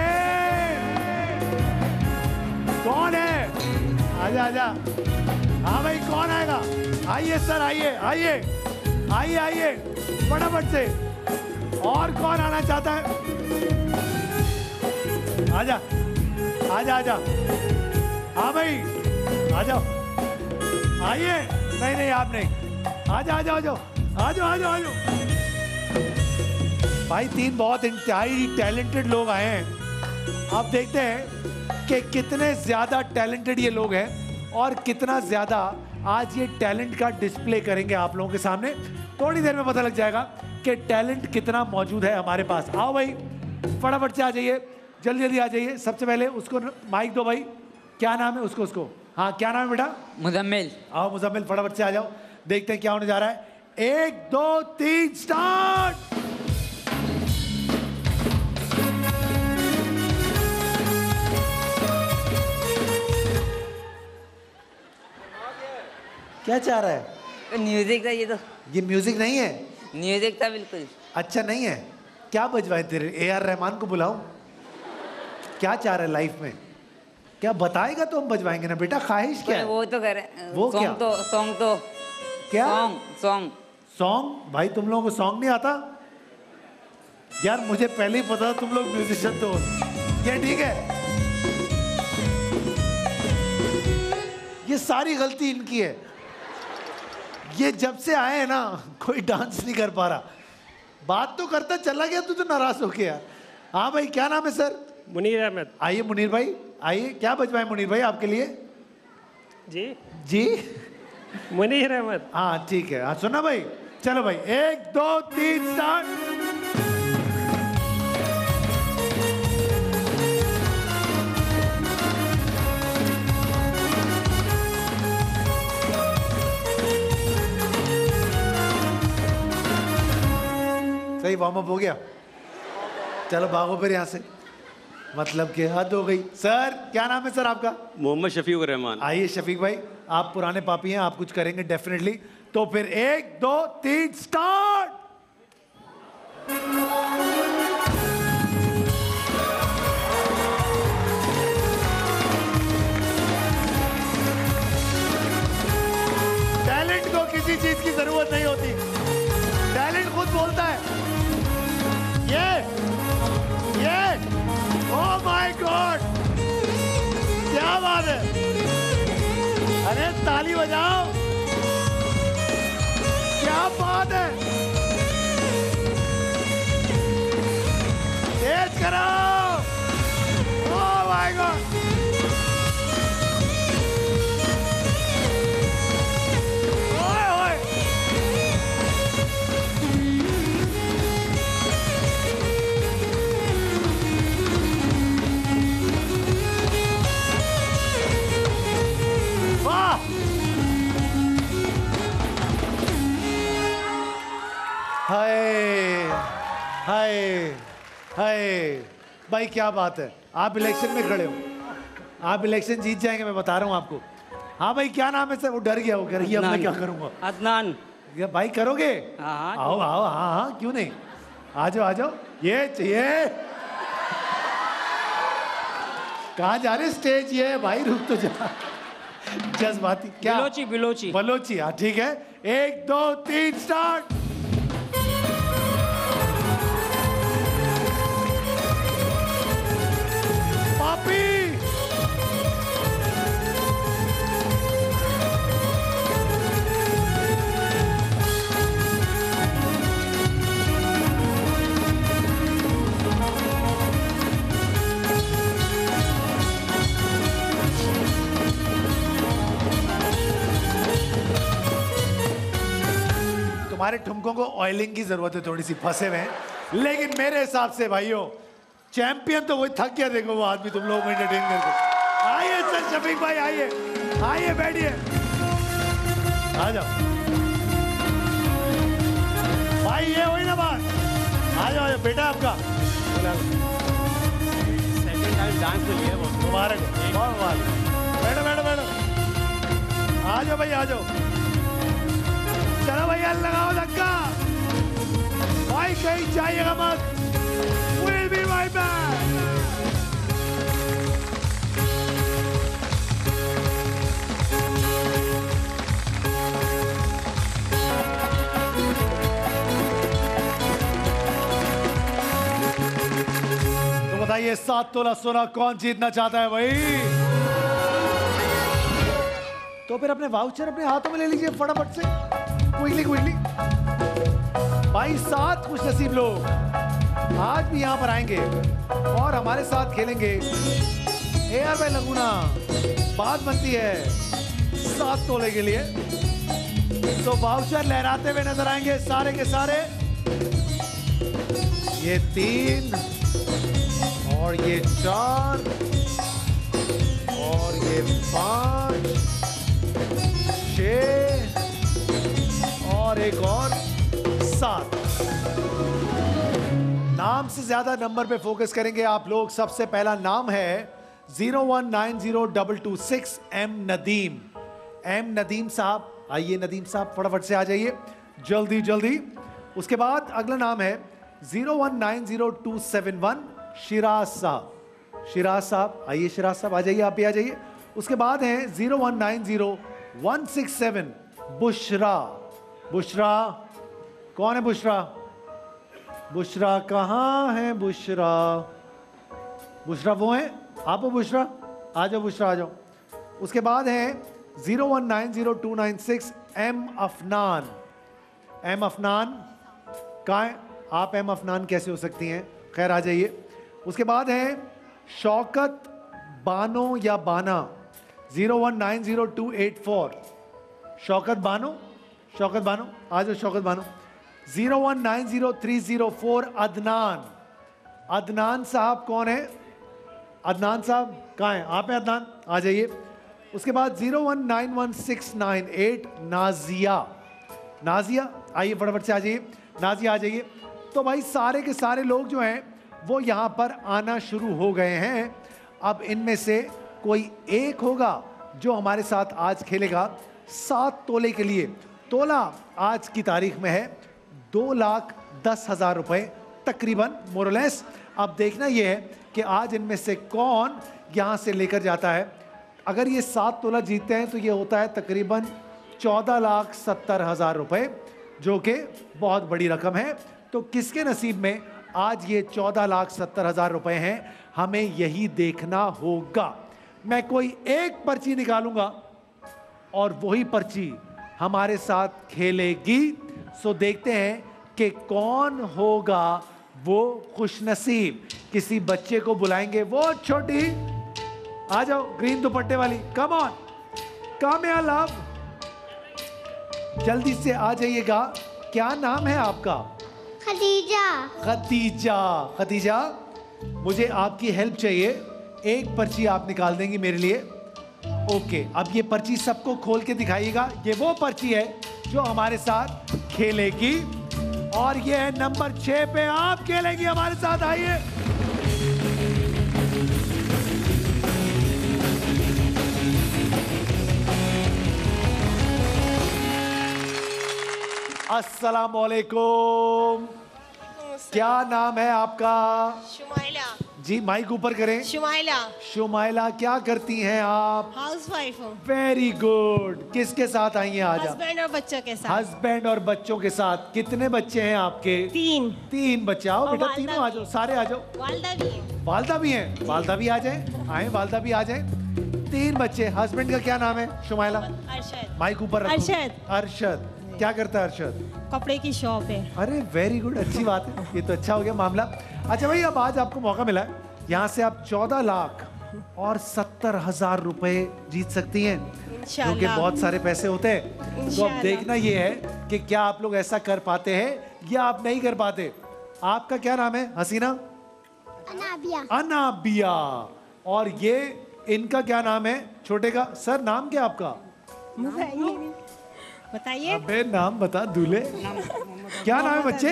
कौन है? आजा आजा। हाँ भाई कौन आएगा? आइए सर, आइए आइए आइए आइए फटाफट से। और कौन आना चाहता है? आजा आजा आजा। हाँ भाई आ जाओ, आइए। नहीं नहीं आप नहीं, आ जाओ आ जाओ आ जाओ आ जाओ आ जाओ आ जाओ। भाई तीन बहुत इंतहाई टैलेंटेड लोग आए हैं। आप देखते हैं कि कितने ज्यादा टैलेंटेड ये लोग हैं और कितना ज्यादा आज ये टैलेंट का डिस्प्ले करेंगे आप लोगों के सामने। थोड़ी देर में पता लग जाएगा कि टैलेंट कितना मौजूद है हमारे पास। आओ भाई फटाफट से आ जाइए, जल्दी जल्दी आ जाइए। सबसे पहले उसको माइक दो भाई, क्या नाम है उसको उसको हाँ क्या नाम है बेटा? मुजम्मिल। आओ मुजम्मिल फटाफट से आ जाओ, देखते हैं क्या होने जा रहा है। एक दो तीन स्टार्ट। क्या चाह रहा है? म्यूजिक था ये तो। ये म्यूजिक नहीं है? म्यूजिक था बिल्कुल। अच्छा नहीं है, क्या बजवाए तेरे? ए आर रहमान को बुलाऊं? क्या चाह रहा है लाइफ में? क्या बताएगा तो हम बजवाएंगे ना बेटा। ख्वाहिश क्या है? वो तो करे वो क्या? सॉन्ग तो सॉन्ग तो क्या सॉन्ग सॉन्ग सॉन्ग? भाई तुम लोगों को सॉन्ग नहीं आता यार? मुझे पहले ही पता था तुम लोग म्यूजिशियन तो। ये ठीक है, ये सारी गलती इनकी है। ये जब से आए हैं ना कोई डांस नहीं कर पा रहा। बात तो करता चला गया तू तो नाराज हो गया। हाँ भाई क्या नाम है सर? मुनीर अहमद। आइए मुनीर भाई आइए। क्या बजवाए मुनीर भाई आपके लिए? जी जी मुनीर अहमद। हाँ ठीक है। हाँ सुना भाई, चलो भाई एक दो तीन स्टार्ट। सही वार्म अप हो गया? चलो भागो फिर यहाँ से, मतलब कि हद हो गई। सर क्या नाम है सर आपका? मोहम्मद शफीक रहमान। आइए शफीक भाई, आप पुराने पापी हैं, आप कुछ करेंगे डेफिनेटली। तो फिर एक दो तीन स्टार्ट। टैलेंट को किसी चीज की जरूरत नहीं होती, टैलेंट खुद बोलता है। ये ये ओह माय गॉड, क्या बात है। अरे ताली बजाओ, क्या बात है। तेज करो, ओह माय गॉड। ओए ओए वाह, हाय हाय हाय। भाई क्या बात है, आप इलेक्शन में खड़े हो, आप इलेक्शन जीत जाएंगे, मैं बता रहा हूँ आपको। हाँ भाई क्या नाम है सर? वो डर गया, वो कह रही है अब मैं क्या करूँगा। अदनान। ये भाई करोगे? हाँ, आओ आओ, हाँ हाँ क्यों नहीं, आ जाओ आ जाओ। ये चाहिए, कहाँ जा रहे? स्टेज ये है भाई, रुक तो जा। जज्बाती क्या? बिलोची बिलोची बलोची। हाँ ठीक है, एक दो तीन स्टार्ट। पापी हमारे ठुमकों को ऑयलिंग की जरूरत है, थोड़ी सी फंसे हुए हैं, लेकिन मेरे हिसाब से भाइयों चैंपियन तो वही थक गया। देखो वो आदमी तुम लोगों को एंटरटेन करके। आइए सर शफीक भाई, आइए आइए बैठिए, आ जाओ भाई, ये हुई ना बात। आ जाओ, आ जाओ बेटा आपका सेकंड टाइम डांस के लिए वो मुबारक हो, बहुत मुबारक। बैठो बैठो बैठो, आ जाओ भाई आ जाओ। चलो भैया लगाओ धक्का भाई, कहीं जाइएगा मत। We'll be right back. तो बताइए सात तोला सोना कौन जीतना चाहता है भाई? तो फिर अपने वाउचर अपने हाथों में ले लीजिए फटाफट से, क्विकली क्विकली। भाई सात खुश नसीब लोग आज भी यहाँ पर आएंगे और हमारे साथ खेलेंगे। ए यार भाई लगूना, बात बनती है सात तोले के लिए, तो वाउचर लहराते हुए नजर आएंगे सारे के सारे। ये तीन और ये चार और ये पांच, छह और एक और सात। नाम से ज्यादा नंबर पे फोकस करेंगे आप लोग। सबसे पहला नाम है zero one nine zero double two six M Nadeem. M Nadeem sahab, आइए नदीम साहब फटाफट से आ जाइए, जल्दी जल्दी। उसके बाद अगला नाम है zero one nine zero two seven one Shiraz sahab. Shiraz साहब आइए, शिराज साहब आ जाइए, आप भी आ जाइए। उसके बाद है zero one nine zero one six seven Bushra. Bushra कौन है? बुशरा, बुशरा कहाँ है? बुशरा, बुशरा वो है आप हो? बुशरा आ जाओ, बुशरा आ जाओ। उसके बाद है zero one nine zero two nine six M Afnan. M Afnan कहाँ है? आप एम अफनान कैसे हो सकती हैं? खैर आ जाइए। उसके बाद है शौकत बानो या Bana, zero one nine zero two eight four. Shaukat Bano, Shaukat Bano आ जाओ, Shaukat Bano. Zero one nine zero three zero four Adnan. Adnan sahab कौन है? अदनान साहब कहाँ हैं? आप हैं अदनान, आ जाइए। उसके बाद zero one nine one six nine eight Nazia. Nazia आइए फटाफट से आ जाइए, नाजिया आ जाइए। तो भाई सारे के सारे लोग जो हैं वो यहाँ पर आना शुरू हो गए हैं। अब इनमें से कोई एक होगा जो हमारे साथ आज खेलेगा सात तोले के लिए। तोला आज की तारीख में है दो लाख दस हजार रुपए तकरीबन, मोरलेस। अब देखना यह है कि आज इनमें से कौन यहाँ से लेकर जाता है। अगर ये सात तोला जीतते हैं तो ये होता है तकरीबन चौदह लाख सत्तर हजार रुपए, जो कि बहुत बड़ी रकम है। तो किसके नसीब में आज ये चौदह लाख सत्तर हजार रुपए हैं, हमें यही देखना होगा। मैं कोई एक पर्ची निकालूंगा और वही पर्ची हमारे साथ खेलेगी। सो देखते हैं कि कौन होगा वो खुशनसीब। किसी बच्चे को बुलाएंगे, वो छोटी आ जाओ, ग्रीन दुपट्टे वाली, कम ऑन कम या लव, जल्दी से आ जाइएगा। क्या नाम है आपका? खदीजा। खदीजा। खदीजा मुझे आपकी हेल्प चाहिए। एक पर्ची आप निकाल देंगी मेरे लिए? ओके, अब ये पर्ची सबको खोल के दिखाइएगा। ये वो पर्ची है जो हमारे साथ खेलेगी और ये है नंबर छह पे आप खेलेंगी हमारे साथ। आइए अस्सलाम वालेकुम। क्या नाम है आपका? शुमाइला। जी माइक ऊपर करें। शुमाइला। शुमाइला, क्या करती हैं आप? हाउसवाइफ हूँ। Very good. किसके साथ आई हैं आज? हस्बैंड और बच्चों के साथ। हस्बैंड और बच्चों के साथ। कितने बच्चे हैं आपके? तीन। तीन बच्चे। आओ और बेटा, वालदा तीनों आ भी जाओ, है। सारे आ जाओ। वालदा भी है। वालदा भी हैं? वालदा भी आ जाए, आए वालदा भी आ जाए। तीन बच्चे। हस्बैंड का क्या नाम है शुमाइला? अरशद। माइक ऊपर रखो। अरशद। अरशद क्या करता है अरशद? कपड़े की शॉप है। अरे वेरी गुड, अच्छी बात है, ये तो अच्छा हो गया मामला। अच्छा भाई, अब आज आपको मौका मिला है, यहाँ से आप चौदह लाख और सत्तर हजार रुपए जीत सकती हैं। क्योंकि इंशाल्लाह। बहुत सारे पैसे होते हैं। तो अब इंशाल्लाह। देखना ये है कि क्या आप लोग ऐसा कर पाते हैं या आप नहीं कर पाते। आपका क्या नाम है हसीना? अनाबिया। अनाबिया। और ये इनका क्या नाम है छोटे का? सर नाम क्या आपका? बताइए बताइए। अबे नाम बता दूल्हे। क्या नाम है बच्चे?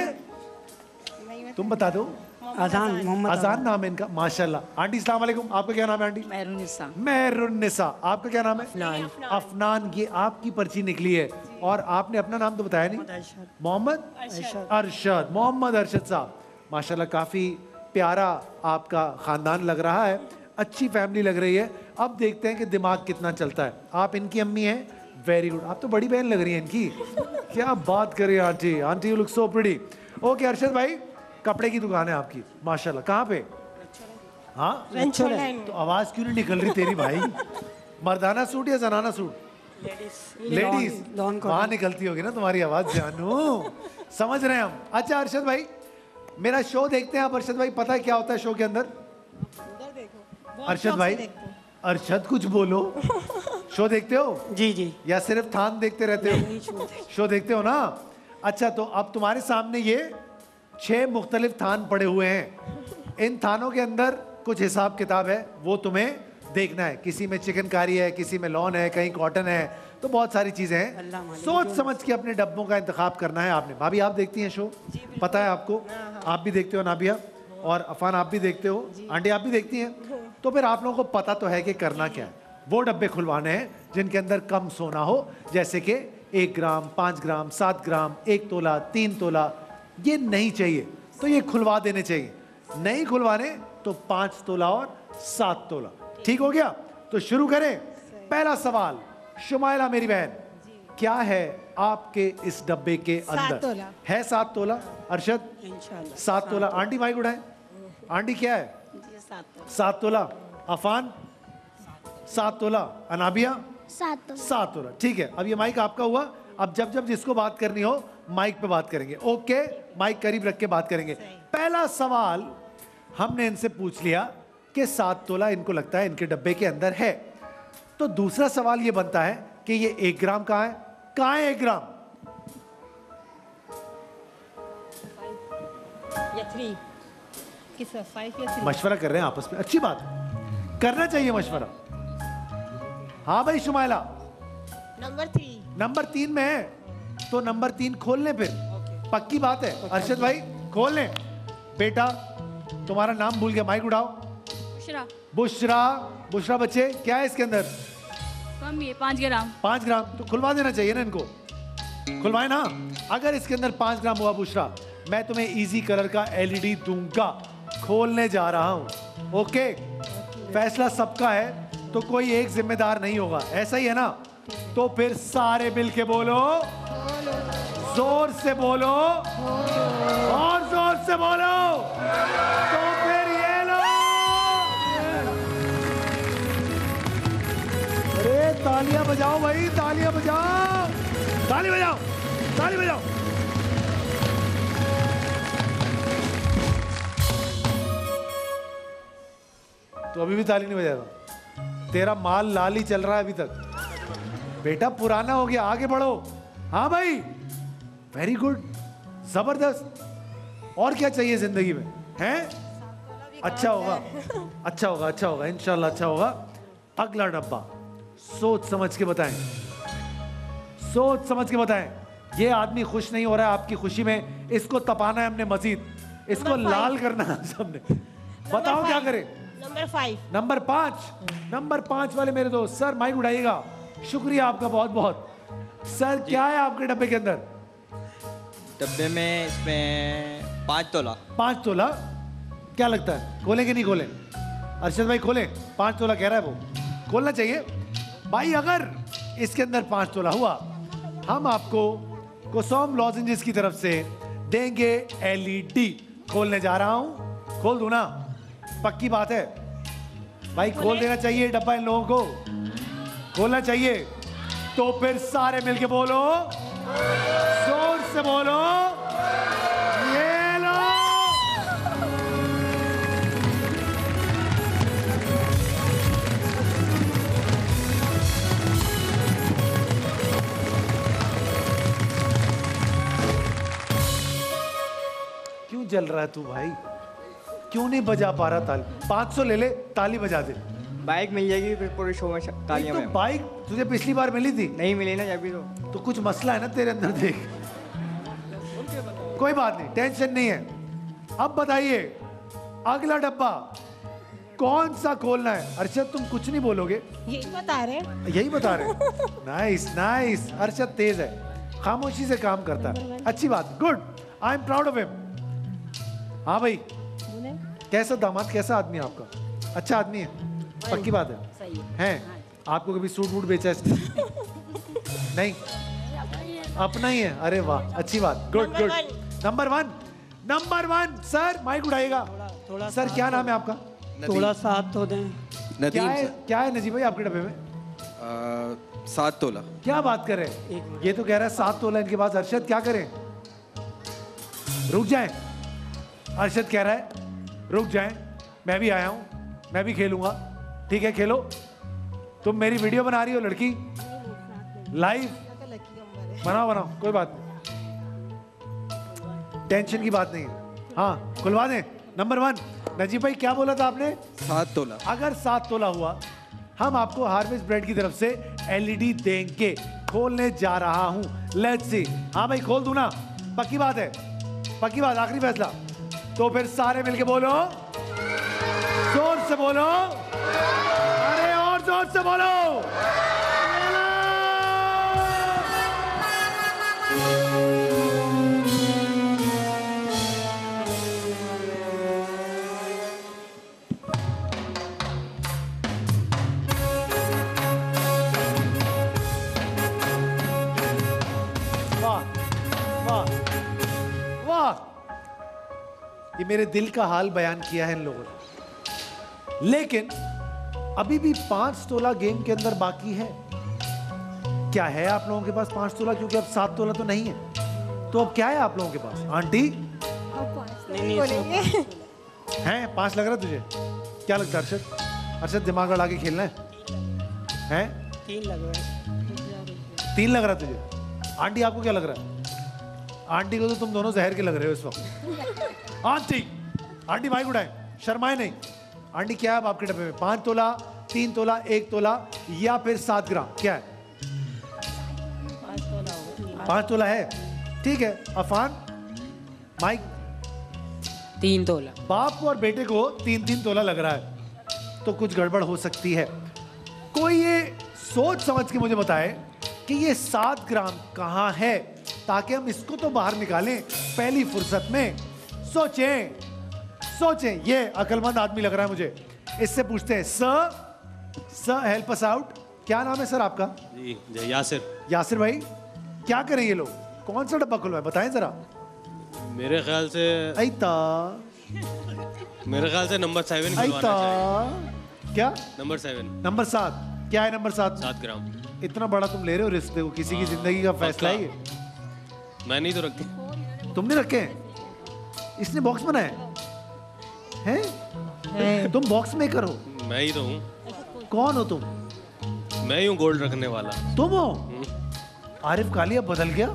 तुम बता दो। अजान मोहम्मद अजान नाम है इनका। माशाल्लाह। आंटी अस्सलाम वालेकुम। आपका क्या नाम है आंटी? मेहरुनिसा। मेहरुन्निसा। आपका क्या नाम है? अफनान। ये आपकी पर्ची निकली है और आपने अपना नाम तो बताया नहीं। मोहम्मद अरशद। मोहम्मद अरशद साहब माशाल्लाह काफी प्यारा आपका खानदान लग रहा है। अच्छी फैमिली लग रही है। अब देखते हैं कि दिमाग कितना चलता है। आप इनकी अम्मी हैं। Very good. आप तो बड़ी बहन लग रही है इनकी। क्या बात करिए aunty. Aunty you look so pretty. Okay Arshad भाई कपड़े की दुकान है आपकी माशाल्लाह। कहाँ पे? हाँ तो आवाज क्यों नहीं निकल रही तेरी भाई? मर्दाना सूट या जनाना सूट? लेडीज। वहां निकलती होगी ना तुम्हारी आवाज जानू। समझ रहे हैं हम। अच्छा अरशद भाई मेरा शो देखते हैं आप? अरशद भाई पता है क्या होता है शो के अंदर? अरशद भाई अरशद कुछ बोलो। शो देखते हो? जी जी। या सिर्फ थान देखते रहते हो? शो देखते हो ना। अच्छा तो अब तुम्हारे सामने ये छह मुख्तलिफ थान पड़े हुए हैं। इन थानों के अंदर कुछ हिसाब किताब है वो तुम्हें देखना है। किसी में चिकनकारी है, किसी में लॉन है, कहीं कॉटन है, तो बहुत सारी चीजें हैं। सोच समझ के अपने डब्बों का इंतखाब करना है आपने। भाभी आप देखती हैं शो? पता है आपको? आप भी देखते हो नाबिया? और अफान आप भी देखते हो? आंटी आप भी देखती हैं? तो फिर आप लोगों को पता तो है कि करना क्या है। वो डब्बे खुलवाने हैं जिनके अंदर कम सोना हो, जैसे कि एक ग्राम, पाँच ग्राम, सात ग्राम, एक तोला, तीन तोला। ये नहीं चाहिए तो ये खुलवा देने चाहिए। नहीं खुलवाने तो पाँच तोला और सात तोला। ठीक हो गया? तो शुरू करें। पहला सवाल शुमाइला मेरी बहन, क्या है आपके इस डब्बे के अंदर? तोला। है सात तोला? अरशद सात तोला। आंटी माइक उठाएं। आंटी क्या है? सात तोला। अफान सात तोला। अनाबिया सात। सात तोला। ठीक है अब ये माइक आपका हुआ। अब जब जब जिसको बात करनी हो माइक पे बात करेंगे। ओके माइक करीब रख के बात करेंगे। पहला सवाल हमने इनसे पूछ लिया कि सात तोला इनको लगता है इनके डब्बे के अंदर है। तो दूसरा सवाल ये बनता है कि ये एक ग्राम कहाँ है? कहाँ है एक ग्राम? या थ्री किस फाइव या थ्री? मशवरा कर रहे हैं आपस में। अच्छी बात करना चाहिए मशवरा। हाँ भाई शुमाइला नंबर थ्री। नंबर तीन में है तो नंबर तीन खोल लें फिर। पक्की बात है। अरशद भाई खोल लें। बेटा तुम्हारा नाम भूल गया, माइक उठाओ। बुशरा। बुशरा। बुशरा बच्चे क्या है इसके अंदर? कम ही है, पाँच ग्राम। पाँच ग्राम तो खुलवा देना चाहिए ना इनको। खुलवाए ना। अगर इसके अंदर पाँच ग्राम हुआ बुशरा, मैं तुम्हें इजी कलर का एलईडी दूंगा। खोलने जा रहा हूं। ओके फैसला सबका है तो कोई एक जिम्मेदार नहीं होगा। ऐसा ही है ना? तो फिर सारे मिल के बोलो, जोर से बोलो और जोर से बोलो। तो फिर ये लो। अरे तालियां बजाओ भाई, तालियां बजाओ, ताली बजाओ, ताली बजाओ। तो अभी भी ताली नहीं बजाएगा? तेरा माल लाल ही चल रहा है अभी तक। बेटा पुराना हो गया, आगे बढ़ो। हाँ भाई वेरी गुड, जबरदस्त। और क्या चाहिए जिंदगी में? हैं? अच्छा होगा, अच्छा होगा, अच्छा होगा, इंशाल्लाह अच्छा होगा। अगला डब्बा सोच समझ के बताएं, सोच समझ के बताएं। ये आदमी खुश नहीं हो रहा है आपकी खुशी में, इसको तपाना है हमने मजीद, इसको लाल करना है सबने। बताओ क्या करें? Number five. नंबर पांच। नंबर पांच वाले मेरे दोस्त सर माइक उठाइएगा। शुक्रिया आपका बहुत बहुत। सर क्या है आपके डब्बे के अंदर? डब्बे में इसमें पाँच तोला। पांच तोला। क्या लगता है खोलें कि नहीं खोलें? अरशद भाई खोलें। पांच तोला कह रहा है वो, खोलना चाहिए भाई। अगर इसके अंदर पांच तोला हुआ, हम आपको कोसोम लॉजेंजेस की तरफ से देंगे एलईडी। खोलने जा रहा हूं, खोल दूं ना? पक्की बात है भाई, खोल देना चाहिए डब्बा इन लोगों को, खोलना चाहिए। तो फिर सारे मिलके बोलो, जोर से बोलो, ये लो। चल रहा है तू भाई? क्यों नहीं बजा पा रहा ताली? पाँच सौ ले ले, ताली बजा दे। बाइक मिल जाएगी फिर पूरे शो में तालियां तो में। बाइक तुझे पिछली बार मिली थी? नहीं मिली ना अभी तो। तो कुछ मसला है ना तेरे अंदर, देख। कोई बात नहीं, टेंशन नहीं है। अब बताइए अगला डब्बा कौन सा खोलना है? अरशद तुम कुछ नहीं बोलोगे, यही बता रहे हैं। यही बता रहे हैं। नाइस नाइस, अरशद तेज है, खामोशी से काम करता है, अच्छी बात, good, I am proud of him. हाँ भाई, बोले कैसा दामाद, कैसा आदमी है आपका? अच्छा आदमी है, पक्की बात है? सही है। हैं? आपको कभी सूट वूट बेचा है? नहीं, अपना ही है। अरे वाह, अच्छी बात, good good. Number one, number one. Sir mike उठाइएगा। थोड़ा सर क्या नाम है आपका? थोड़ा साथ तो दें। क्या नदीम है, सर। क्या है नजीब भाई आपके डब्बे में? आ, सात तोला। क्या बात कर रहे हैं? ये तो कह रहा है सात तोला इनके पास। अरशद क्या करें? रुक जाएं। अरशद कह रहा है रुक जाएं, मैं भी आया हूं, मैं भी खेलूंगा। ठीक है खेलो। तुम मेरी वीडियो बना रही हो लड़की, लाइव बनाओ बनाओ, कोई बात नहीं, टेंशन की बात नहीं है। हाँ खुलवा दें। नंबर वन, नजीब भाई क्या बोला था आपने? सात तोला। अगर सात तोला हुआ, हम आपको हार्वेस्ट ब्रेड की तरफ से एलईडी देंगे। खोलने जा रहा हूं, लेट्स सी। हाँ भाई खोल दूं ना? पक्की बात है? पक्की बात, आखिरी फैसला? तो फिर सारे मिलके बोलो, जोर से बोलो, अरे और जोर से बोलो। ये मेरे दिल का हाल बयान किया है इन लोगों ने। लेकिन अभी भी पांच तोला गेम के अंदर बाकी है। क्या है आप लोगों के पास पांच तोला? क्योंकि अब सात तोला तो नहीं है, तो अब क्या है आप लोगों के पास? आंटी हैं? पांच लग रहा है तुझे? क्या लगता है अरशद? अरशद दिमाग लड़ा के खेलना है? हैं? तीन लग रहा है। तीन लग रहा है तुझे? आंटी आपको क्या लग रहा है? आंटी को तो तुम दोनों जहर के लग रहे हो इस वक्त। आंटी, आंटी माइक उठाए, शर्माए नहीं। आंटी क्या है अब आपके डब्बे में? पांच तोला, तीन तोला, एक तोला या फिर सात ग्राम? क्या है? पांच तोला है, ठीक है। अफान माइक? तीन तोला। बाप और बेटे को तीन तीन तोला लग रहा है, तो कुछ गड़बड़ हो सकती है। कोई ये सोच समझ के मुझे बताए कि ये सात ग्राम कहां है, ताकि हम इसको तो बाहर निकालें पहली फुर्सत में। सोचें सोचें, ये अकलमंद आदमी लग रहा है मुझे। इससे पूछते हैं, sir sir help us out. क्या नाम है सर आपका? जी यासिर। यासिर भाई, क्या करें ये लोग? कौन सा डब्बा खुलवा है बताएं जरा। मेरे ख्याल से ऐता मेरे ख्याल से नंबर सेवन ऐता क्या? Number seven. नंबर सात। क्या है नंबर सात? सात ग्राम। इतना बड़ा तुम ले रहे हो रिस्क, देखो किसी की जिंदगी का फैसला है ये। मैंने ही तो रखे। तुमने रखे हैं? इसने बॉक्स बनाया है? हैं? तुम बॉक्स मेकर हो? मैं ही तो हूँ। कौन हो तुम? मैं ही हूँ गोल्ड रखने वाला। तुम हो? आरिफ कालिया बदल गया?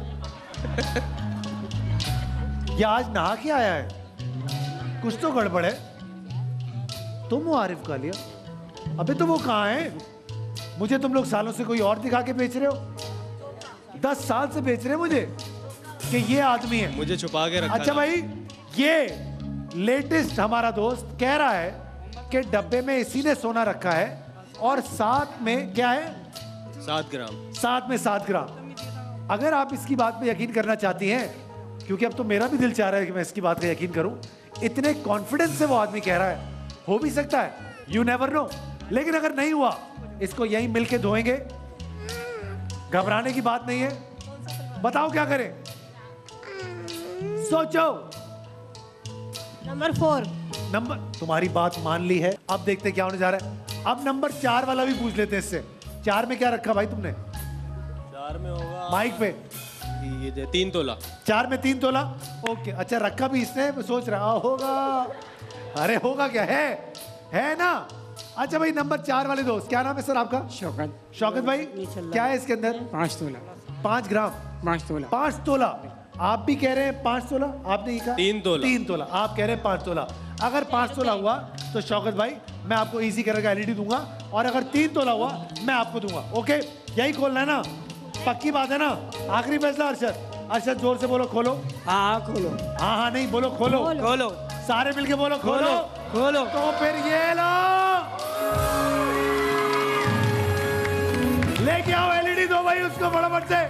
या आज नहा के आया है? कुछ तो गड़बड़ है। तुम हो आरिफ कालिया? अबे तो वो कहाँ है? मुझे तुम लोग सालों से कोई और दिखा के बेच रहे हो। दस साल से बेच रहे हो मुझे कि ये आदमी है। मुझे छुपा के रखा। अच्छा भाई, ये लेटेस्ट हमारा दोस्त कह रहा है कि डब्बे में इसी ने सोना रखा है, और साथ में क्या है? सात ग्राम। साथ में सात ग्राम। अगर आप इसकी बात पे यकीन करना चाहती हैं, क्योंकि अब तो मेरा भी दिल चाह रहा है कि मैं इसकी बात पे यकीन करूं, इतने कॉन्फिडेंस से वो आदमी कह रहा है, हो भी सकता है, यू नेवर नो। लेकिन अगर नहीं हुआ, इसको यहीं मिलके धोएंगे, घबराने की बात नहीं है। बताओ क्या करें? सोचो। Number four. नंबर, तुम्हारी बात मान ली है। अब देखते क्या होने जा रहा है। अब नंबर चार वाला भी पूछ लेते हैं इससे। चार में क्या रखा भाई तुमने? चार में होगा माइक पे। ये दे, तीन तोला। चार में तीन तोला, ओके। अच्छा रखा भी इसने, मैं सोच रहा होगा। अरे होगा क्या है? है ना? अच्छा भाई, नंबर चार वाले दोस्त, क्या नाम है सर आपका? शौकत। शौकत भाई, क्या है इसके अंदर? पाँच तोला। पांच ग्राम। पाँच तोला। पांच तोला। आप भी कह रहे हैं पाँच तोला, आपने ये कहा तीन तोला। तीन तोला, आप कह रहे हैं पाँच तोला। अगर पाँच तोला हुआ तो शौकत भाई मैं आपको इजी कलर का एलईडी दूंगा, और अगर तीन तोला हुआ मैं आपको दूंगा। ओके, यही खोलना है ना, पक्की बात है ना? आखिरी फैसला अरशद। अरशद जोर से बोलो खोलो। हाँ हाँ खोलो। हाँ हाँ नहीं बोलो खोलो। खोलो सारे मिलके बोलो खोलो। खोलो। तो फिर ये लो, लेके आओ एलईडी दो भाई उसको फटाफट से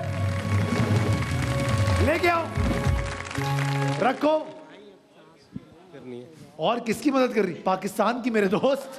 लेके आओ, रखो। करनी है। और किसकी मदद कर रही? पाकिस्तान की मेरे दोस्त।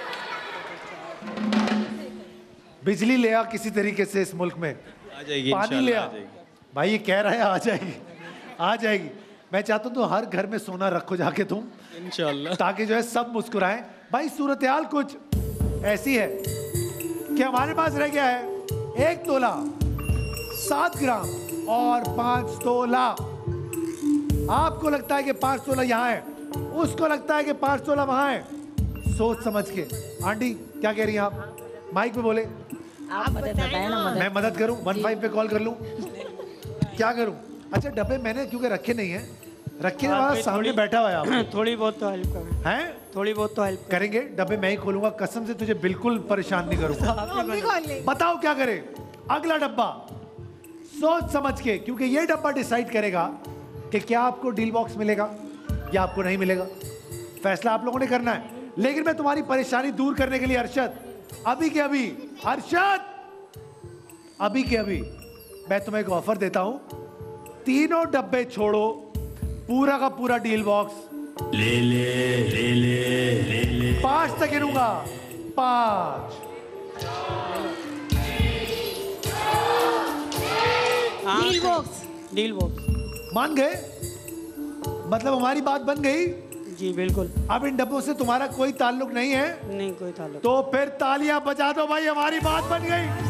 बिजली ले आ किसी तरीके से इस मुल्क में, आ जाएगी पानी ले इंशाल्लाह आ। आ जाएगी। भाई ये कह रहा है आ जाएगी, आ जाएगी। मैं चाहता हूं तो हर घर में सोना रखो जाके तुम, इंशाल्लाह। ताकि जो है सब मुस्कुराएं। भाई सूरत-ए-हाल कुछ ऐसी है कि हमारे पास रह गया है एक तोला, सात ग्राम और पांच तोला। आपको लगता है कि पांच तोला यहाँ है, उसको लगता है कि पांच तोला वहां है। सोच समझ के। आंटी क्या कह रही हैं आप? माइक पे बोले। आप बताएं ना। मैं मदद करूं? वन फाइव पे कॉल कर लूं? क्या करूं? अच्छा डब्बे मैंने क्योंकि रखे नहीं है, रखे वाला सामने बैठा हुआ है आप। थोड़ी बहुत तो हेल्प कर। हैं? थोड़ी बहुत तो हेल्प करेंगे। डब्बे मैं ही खोलूंगा, कसम से तुझे बिल्कुल परेशान नहीं करूंगा। बताओ क्या करे? अगला डब्बा सोच समझ के, क्योंकि ये डब्बा डिसाइड करेगा कि क्या आपको डील बॉक्स मिलेगा या आपको नहीं मिलेगा। फैसला आप लोगों ने करना है। लेकिन मैं तुम्हारी परेशानी दूर करने के लिए अरशद, अभी के अभी, अरशद अभी के अभी मैं तुम्हें एक ऑफर देता हूं। तीनों डब्बे छोड़ो, पूरा का पूरा डील बॉक्स ले ले ले ले ले ले पांच तक गिनूंगा। पांच, डील बॉक्स। Deal box. मान गए? मतलब हमारी बात बन गई? जी बिल्कुल। अब इन डब्बों से तुम्हारा कोई ताल्लुक नहीं है? नहीं कोई ताल्लुक। तो फिर तालियां बजा दो भाई, हमारी बात बन गई।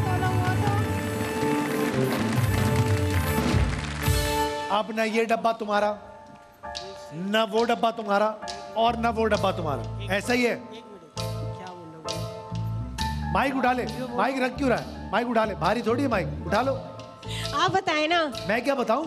अब न ये डब्बा तुम्हारा, न वो डब्बा तुम्हारा, और न वो डब्बा तुम्हारा। ऐसा ही है। क्या बोल रहे? माइक उठा ले। माइक रख क्यों रहा है? माइक उठा ले, भारी थोड़ी है माइक, उठा लो। आप बताएं ना। मैं क्या बताऊं?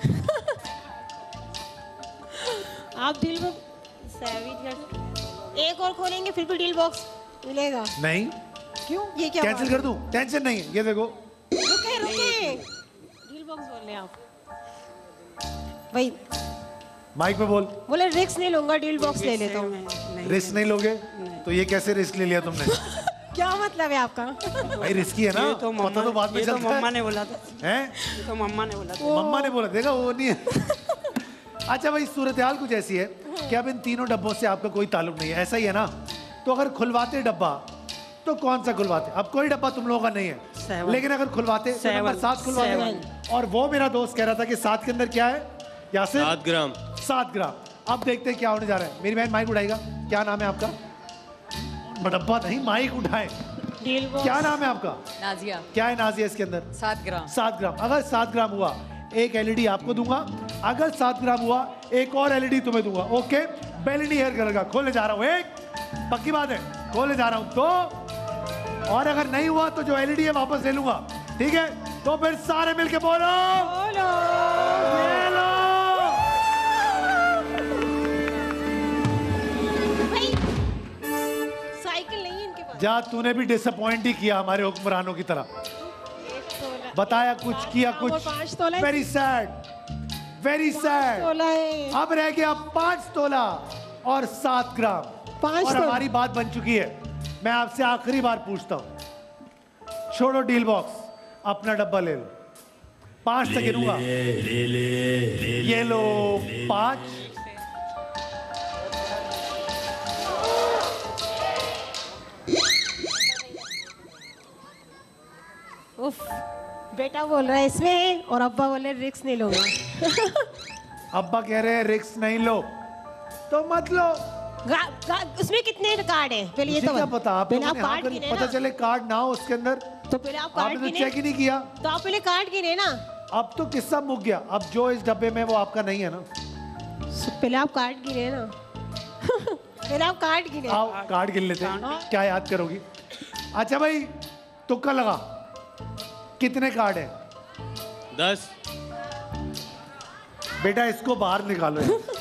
आप डील बॉक्स एक और खोलेंगे फिर भी डील बॉक्स मिलेगा? नहीं। क्यों? ये क्या कैंसिल कर दूं? टेंशन नहीं है, ये देखो। रुके रुके, डील बॉक्स बोल रहे हैं आप भाई। माइक पे बोल। बोले रिस्क नहीं लूंगा, डील बॉक्स ले लेता हूँ। रिस्क नहीं लोगे? तो ये कैसे रिस्क ले लिया तुमने? क्या मतलब है आपका? भाई रिस्की है ना, ये तो पता तो बाद में ये तो चलता है। मम्मा ने बोला था। हैं? ये तो मम्मा ने बोला था। मम्मा ने बोला, देखा वो नहीं है। अच्छा भाई सूरत-ए-हाल कुछ ऐसी है कि अब इन तीनों डब्बों से आपका कोई ताल्लुक नहीं है, ऐसा ही है ना? तो अगर खुलवाते डब्बा तो कौन सा खुलवाते? अब कोई डब्बा तुम लोगों का नहीं है, लेकिन अगर खुलवाते तो नंबर सात खुलवाते। और वो मेरा दोस्त कह रहा था कि सात के अंदर क्या है? यासिर? सात ग्राम। सात ग्राम। अब देखते हैं क्या होने जा रहा है। मेरी बहन माइक उठाएगा। क्या नाम है आपका? डब्बा नहीं, माइक उठाए। क्या नाम है आपका? नाजिया। क्या है नाजिया इसके अंदर? सात ग्राम। सात ग्राम। अगर सात ग्राम हुआ एक एलईडी आपको दूंगा, अगर सात ग्राम हुआ एक और एलईडी तुम्हें दूंगा। ओके, बेलिनी हेयर कलर का खोलने जा रहा हूं। एक पक्की बात है, खोलने जा रहा हूं। दो, और अगर नहीं हुआ तो जो एलईडी है वापस ले लूंगा। ठीक है? तो फिर सारे मिलके बोलो, बोलो, ये लो। साइकिल नहीं है इनके पास। जा, तूने भी डिसअपॉइंट ही किया हमारे हुक्मरानों की तरह। बताया कुछ, किया कुछ। Very sad, very sad. अब रह गया पांच तोला और सात ग्राम। पांच और तोला। हमारी बात बन चुकी है। मैं आपसे आखिरी बार पूछता हूं, छोड़ो डील बॉक्स, अपना डब्बा ले लो। पांच तक गिनूंगा। ये लो पांच, उफ, बेटा बोल रहा है इसमें और अब्बा बोल रहे रिस्क नहीं लूंगा। अब्बा कह रहे हैं रिस्क नहीं लो तो मत लो। गा, गा, उसमें कितने कार्ड हैं? पहले ये मुझे तो क्या बता- पता? आप पहले लोगों आप ने हाँ कार्ड कर- गिने पता ना। चले कार्ड ना हो उसके अंदर। तो पहले आप कार्ड आपने तो गिने। चेक ही नहीं किया। तो आप पहले कार्ड गिने ना। अब तो किस्सा मुक गया। अब जो इस डब्बे में वो आपका नहीं है ना। पहले आप कार्ड गिने ना। पहले आप कार्ड गिने। आओ कार्ड गिन लेते हैं, क्या याद करोगी? अच्छा भाई तुक्का लगा, कितने कार्ड है? दस। बेटा इसको बाहर निकालो।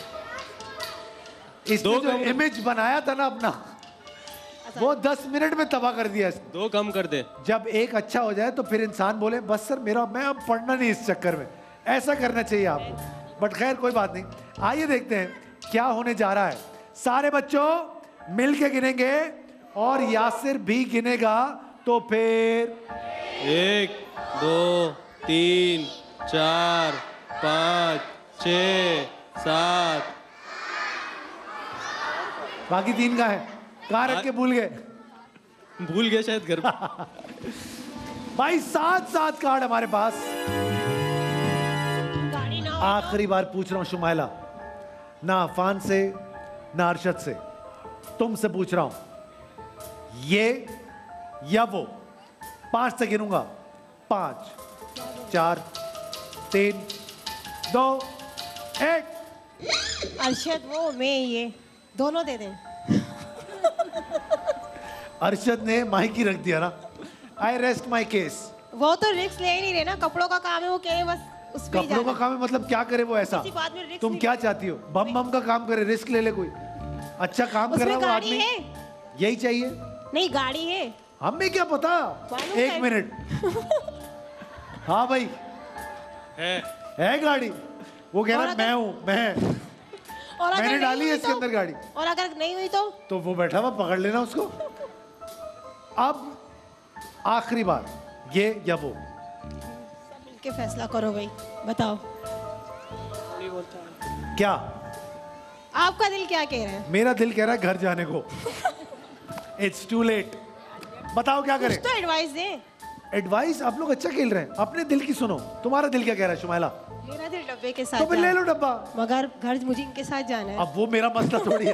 इसने जो इमेज बनाया था ना अपना, वो दस मिनट में तबाह कर दिया इसने। दो कम कर दे। जब एक अच्छा हो जाए तो फिर इंसान बोले बस सर मेरा मैं अब पढ़ना नहीं इस चक्कर में, ऐसा करना चाहिए आपको। बट खैर कोई बात नहीं, आइए देखते हैं क्या होने जा रहा है। सारे बच्चों मिल के गिनेंगे और यासिर भी गिनेगा, तो फिर एक दो तीन चार पाँच छ सात। बाकी तीन का है, कहाँ रख के भूल गए? भूल गए शायद घर में। भाई सात सात कार्ड हमारे पास। आखिरी बार पूछ रहा हूं शुमाइला, ना अफान से ना अरशद से, तुमसे पूछ रहा हूं, ये या वो। पांच से गिनूंगा, पांच, चार, तीन, दो, एक। अरशद वो, मैं ये, दोनों दे दें। अरशद ने माइक ही रख दिया ना। I rest my case. वो तो रिस्क ले ही नहीं रहे ना, कपड़ों का काम है, वो कह रहे बस उस पे ही कपड़ों का जाना। काम है मतलब क्या करे वो ऐसा? किसी बात में रिस्क तुम नहीं। क्या चाहती हो? बम बम का काम करे, रिस्क ले ले कोई अच्छा काम कर उसमें रहा है वो गाड़ी आदमी, है? यही चाहिए। नहीं गाड़ी है। हमें क्या पता, मालूम एक है। मिनट। हाँ भाई है है गाड़ी। वो कह और रहा अगर- मैं हूँ, मैं और अगर मैंने नहीं डाली है हुई इसके तो? अंदर गाड़ी। और अगर नहीं हुई तो? तो वो बैठा हुआ, पकड़ लेना उसको। अब आखिरी बार, ये या वो। मिलके फैसला करो भाई, बताओ नहीं बोलता है। क्या आपका दिल क्या कह रहा है? मेरा दिल कह रहा है घर जाने को। It's too late. बताओ क्या करें? कुछ तो एडवाइस दें। एडवाइस? आप लोग अच्छा खेल रहे हैं, अपने दिल की सुनो। तुम्हारा दिल क्या कह रहा है शुमाइला? मेरा दिल डब्बे के साथ तो फिर ले जाना लो डब्बा। है। मगर घर मुझे इनके साथ जाना है। अब वो मेरा मसला थोड़ी है।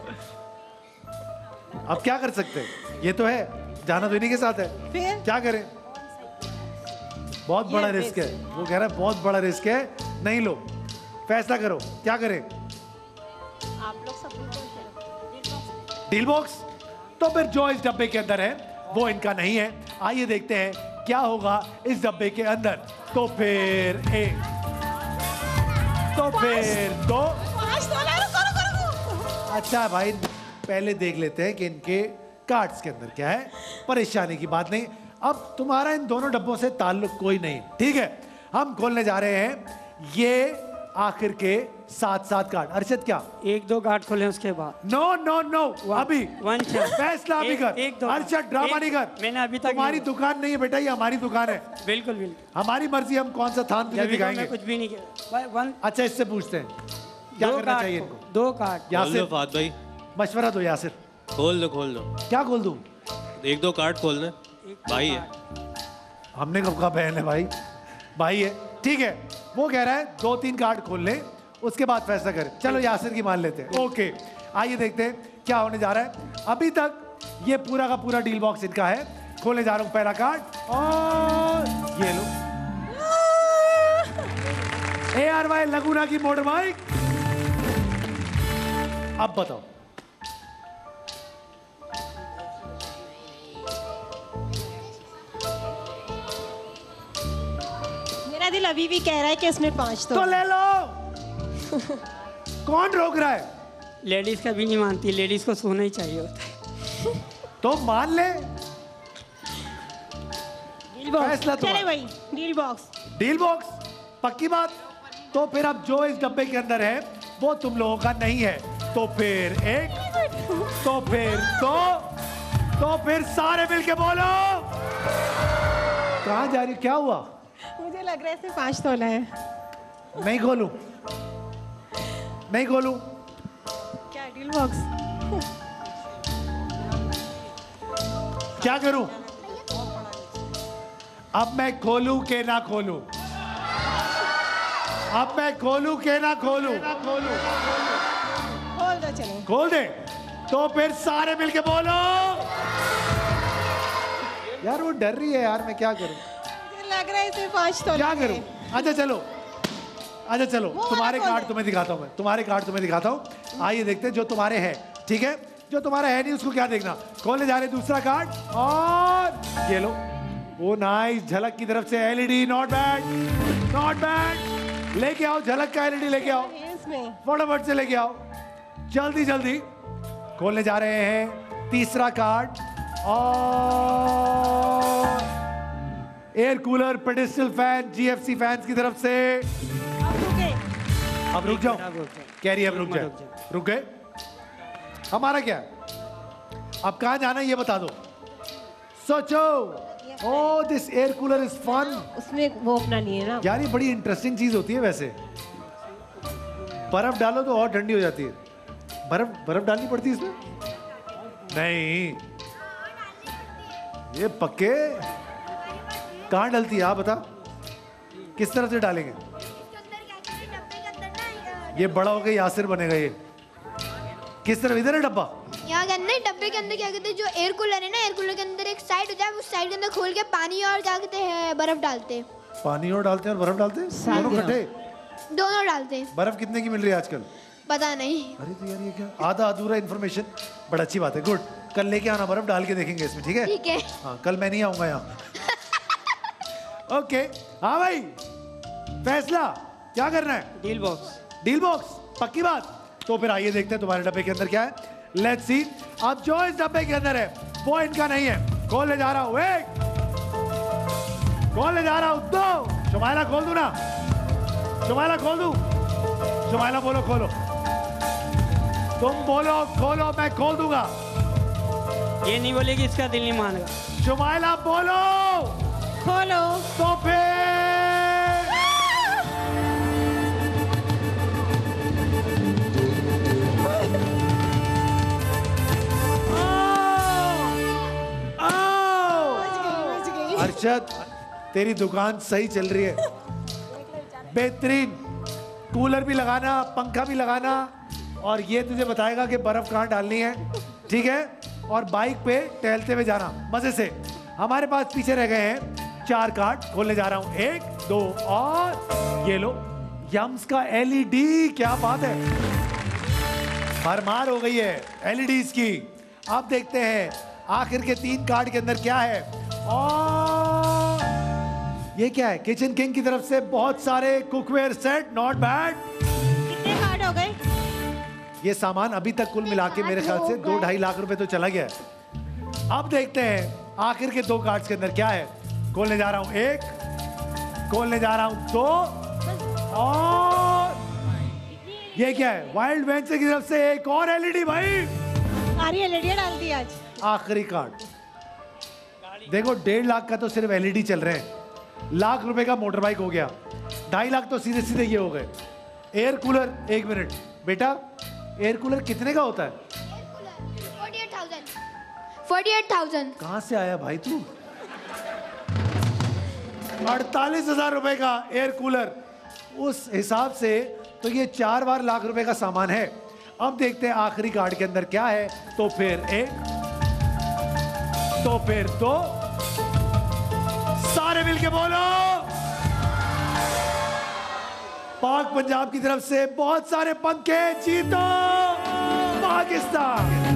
अब क्या कर सकते हैं? ये तो है, जाना तो इन्हीं के साथ है, फिर क्या करें? बहुत बड़ा ये रिस्क है। बेस्ट। वो कह रहा है बहुत बड़ा रिस्क है, नहीं लो, फैसला करो क्या करें? आप लोग सब डील बॉक्स। तो फिर जो इस डब्बे के अंदर है वो इनका नहीं है। आइए देखते हैं क्या होगा इस डब्बे के अंदर। तो फिर एक, तो फिर दो। पाँच तोला, रुको, रुको, रुको। अच्छा भाई, पहले देख लेते हैं कि इनके कार्ड्स के अंदर क्या है। परेशानी की बात नहीं। अब तुम्हारा इन दोनों डब्बों से ताल्लुक कोई नहीं, ठीक है? हम खोलने जा रहे हैं ये आखिर के सात सात कार्ड। अरशद क्या? एक दो कार्ड खोले उसके बाद। नो नो नो, अभी वन छह। फैसला अभी एक- कर। एक दो। अरशद ड्रामा एक- नहीं कर। मैंने अभी तक तुम्हारी नहीं- दुकान नहीं है बेटा, ये हमारी दुकान है। बिल्कुल बिल्कुल। हमारी मर्जी, हम कौन सा थान तुझे अभी तो दिखाएंगे। मैं कुछ भी नहीं किया। वन अच्छा इससे पूछते हैं क्या दो करना कार्ड चाहिए खो- इनको। दो कार्ड। खोल दो यासिर फात भाई, मशवरा दो। यासिर खोल दो खोल दो। क्या खोल दूं? एक दो कार्ड खोलने। एक दो भाई है। कार्ड। हमने कब कहा बहन है भाई? भाई है, ठीक है। वो कह रहा है दो तीन कार्ड खोल ले, उसके बाद फैसला करें। चलो यासिर की मान लेते हैं। ओके, आइए देखते हैं क्या होने जा रहा है। अभी तक ये पूरा का पूरा डील बॉक्स इनका है। खोलने जा रहा हूं पहला कार्ड, और ये लो, ए आर वाई लगुना की मोटर बाइक। अब बताओ मेरा दिल अभी भी कह रहा है कि इसमें पाँच तो तो ले लो। कौन रोक रहा है? लेडीज का भी नहीं मानती, लेडीज को सोना ही चाहिए होता है। तो मान ले। Deal box. फैसला तुम्हारा। चले भाई, डील बॉक्स। डील बॉक्स, पक्की बात। तो फिर अब जो इस डब्बे के अंदर है वो तुम लोगों का नहीं है। तो फिर एक, तो फिर दो, तो फिर सारे मिलके बोलो। कहाँ जा रही, क्या हुआ? मुझे लग रहा है इसमें पाँच तोला है। नहीं खोलूं, नहीं खोलूं। क्या डील बॉक्स? क्या करूं? अब मैं खोलूं के ना खोलूं? अब मैं खोलूं के ना खोलूं? खोल दो चलो। खोल दे। तो फिर सारे मिलके बोलो। यार वो डर रही है यार, मैं क्या करूं? मुझे लग रहा है इसमें पाँच तोला क्या है। करूं? अच्छा चलो, अच्छा चलो, वो वाला तुम्हारे खोल कार्ड दे। तुम्हें दिखाता हूं मैं, तुम्हारे कार्ड तुम्हें दिखाता हूं। आइए देखते हैं जो तुम्हारे हैं, ठीक है? जो तुम्हारा है नहीं उसको क्या देखना। खोलने जा रहे हैं दूसरा कार्ड, और ये लो। ओ नाइस, झलक की तरफ से LED, not bad, not bad. लेके आओ, झलक का एलईडी लेके आओ, इसमें फटाफट से लेके आओ, जल्दी जल्दी। खोलने जा रहे हैं तीसरा कार्ड और air cooler pedestal fan GFC fans की तरफ से। अब रुके। अब रुक जाओ, अब रुक जाओ। कह रही है अब रुक जाए, रुक गए। हमारा क्या है? अब कहाँ जाना है ये बता दो, सोचो। Oh this air cooler is fun. उसमें वो अपना नहीं है ना। यार ये बड़ी इंटरेस्टिंग चीज होती है वैसे। बर्फ डालो तो और ठंडी हो जाती है। बर्फ बर्फ डालनी पड़ती है इसमें? नहीं, ये पक्के कहाँ डलती है आप बता, किस तरह से डालेंगे? ये बड़ा होकर यासिर बनेगा। ये किस तरह, इधर है डब्बा? यहाँ के अंदर डब्बे के अंदर क्या कहते हैं, जो एयर कूलर है ना, एयर कूलर के अंदर एक साइड होता है, उस साइड के अंदर खोल के पानी और क्या कहते हैं बर्फ डालते हैं। पानी और डालते हैं और बर्फ डालते हैं, दोनों इकट्ठे? दोनों डालते हैं। बर्फ कितने की मिल रही है आजकल? पता नहीं। अरे तो यार ये क्या आधा अधूरा इन्फॉर्मेशन, बड़ा अच्छी बात है, गुड। कल लेके आना बर्फ, डाल के देखेंगे इसमें, ठीक है? ठीक है। हाँ, कल मैं नहीं आऊंगा यहाँ। ओके, हाँ भाई, फैसला क्या करना है? Deal box. डील बॉक्स, पक्की बात। तो फिर आइए देखते हैं तुम्हारे डब्बे के अंदर क्या है। Let's see. अब जो इस डब्बे के अंदर है वो इनका नहीं है। खोलने जा रहा हूं, एक खोलने जा रहा हूं, दो। शुमाइला खोल दूं ना? शुमाइला खोल दूं? शुमाइला बोलो खोलो। तुम बोलो खोलो, मैं खोल दूंगा। ये नहीं बोलेगी इसका दिल नहीं मानेगा। शुमाइला बोलो। खोलो। तो फिर अर्शद, तेरी दुकान सही चल रही है, बेहतरीन। कूलर भी लगाना, पंखा भी लगाना, और ये तुझे बताएगा कि बर्फ कहाँ डालनी है, ठीक है? और बाइक पे टहलते हुए जाना मजे से। हमारे पास पीछे रह गए हैं चार कार्ड। खोलने जा रहा हूं, एक, दो और ये लो, यम्स का एलईडी। क्या बात है, भरमार हो गई है एलईडीज की। अब देखते हैं आखिर के तीन कार्ड के अंदर क्या है। और ये क्या है? किचन किंग की तरफ से बहुत सारे कुकवेयर सेट, नॉट बैड। कितने कार्ड हो गए? ये सामान अभी तक कुल मिला के मेरे ख्याल से दो ढाई लाख रुपए तो चला गया है। अब देखते हैं आखिर के दो कार्ड्स के अंदर क्या है। खोलने जा रहा हूं, एक, खोलने जा रहा हूं, दो, और ये क्या है? वाइल्ड वेंचर की तरफ से एक और एलईडी। भाई सारी एलईडी डाल दी आज। आखिरी कार्ड देखो, डेढ़ लाख का तो सिर्फ एलईडी चल रहे हैं, लाख रुपए का मोटर बाइक हो गया, ढाई लाख तो सीधे सीधे ये हो गए। एयर कूलर, एक मिनट बेटा, एयर कूलर कितने का होता है? अड़तालीस हज़ार। कहाँ से आया भाई तू? अड़तालीस हजार रुपए का एयर कूलर, उस हिसाब से तो ये चार बार लाख रुपए का सामान है। अब देखते हैं आखिरी कार्ड के अंदर क्या है। तो फिर एक, तो फिर दो, सारे मिलके बोलो। पाक पंजाब की तरफ से बहुत सारे पंखे, जीतो पाकिस्तान।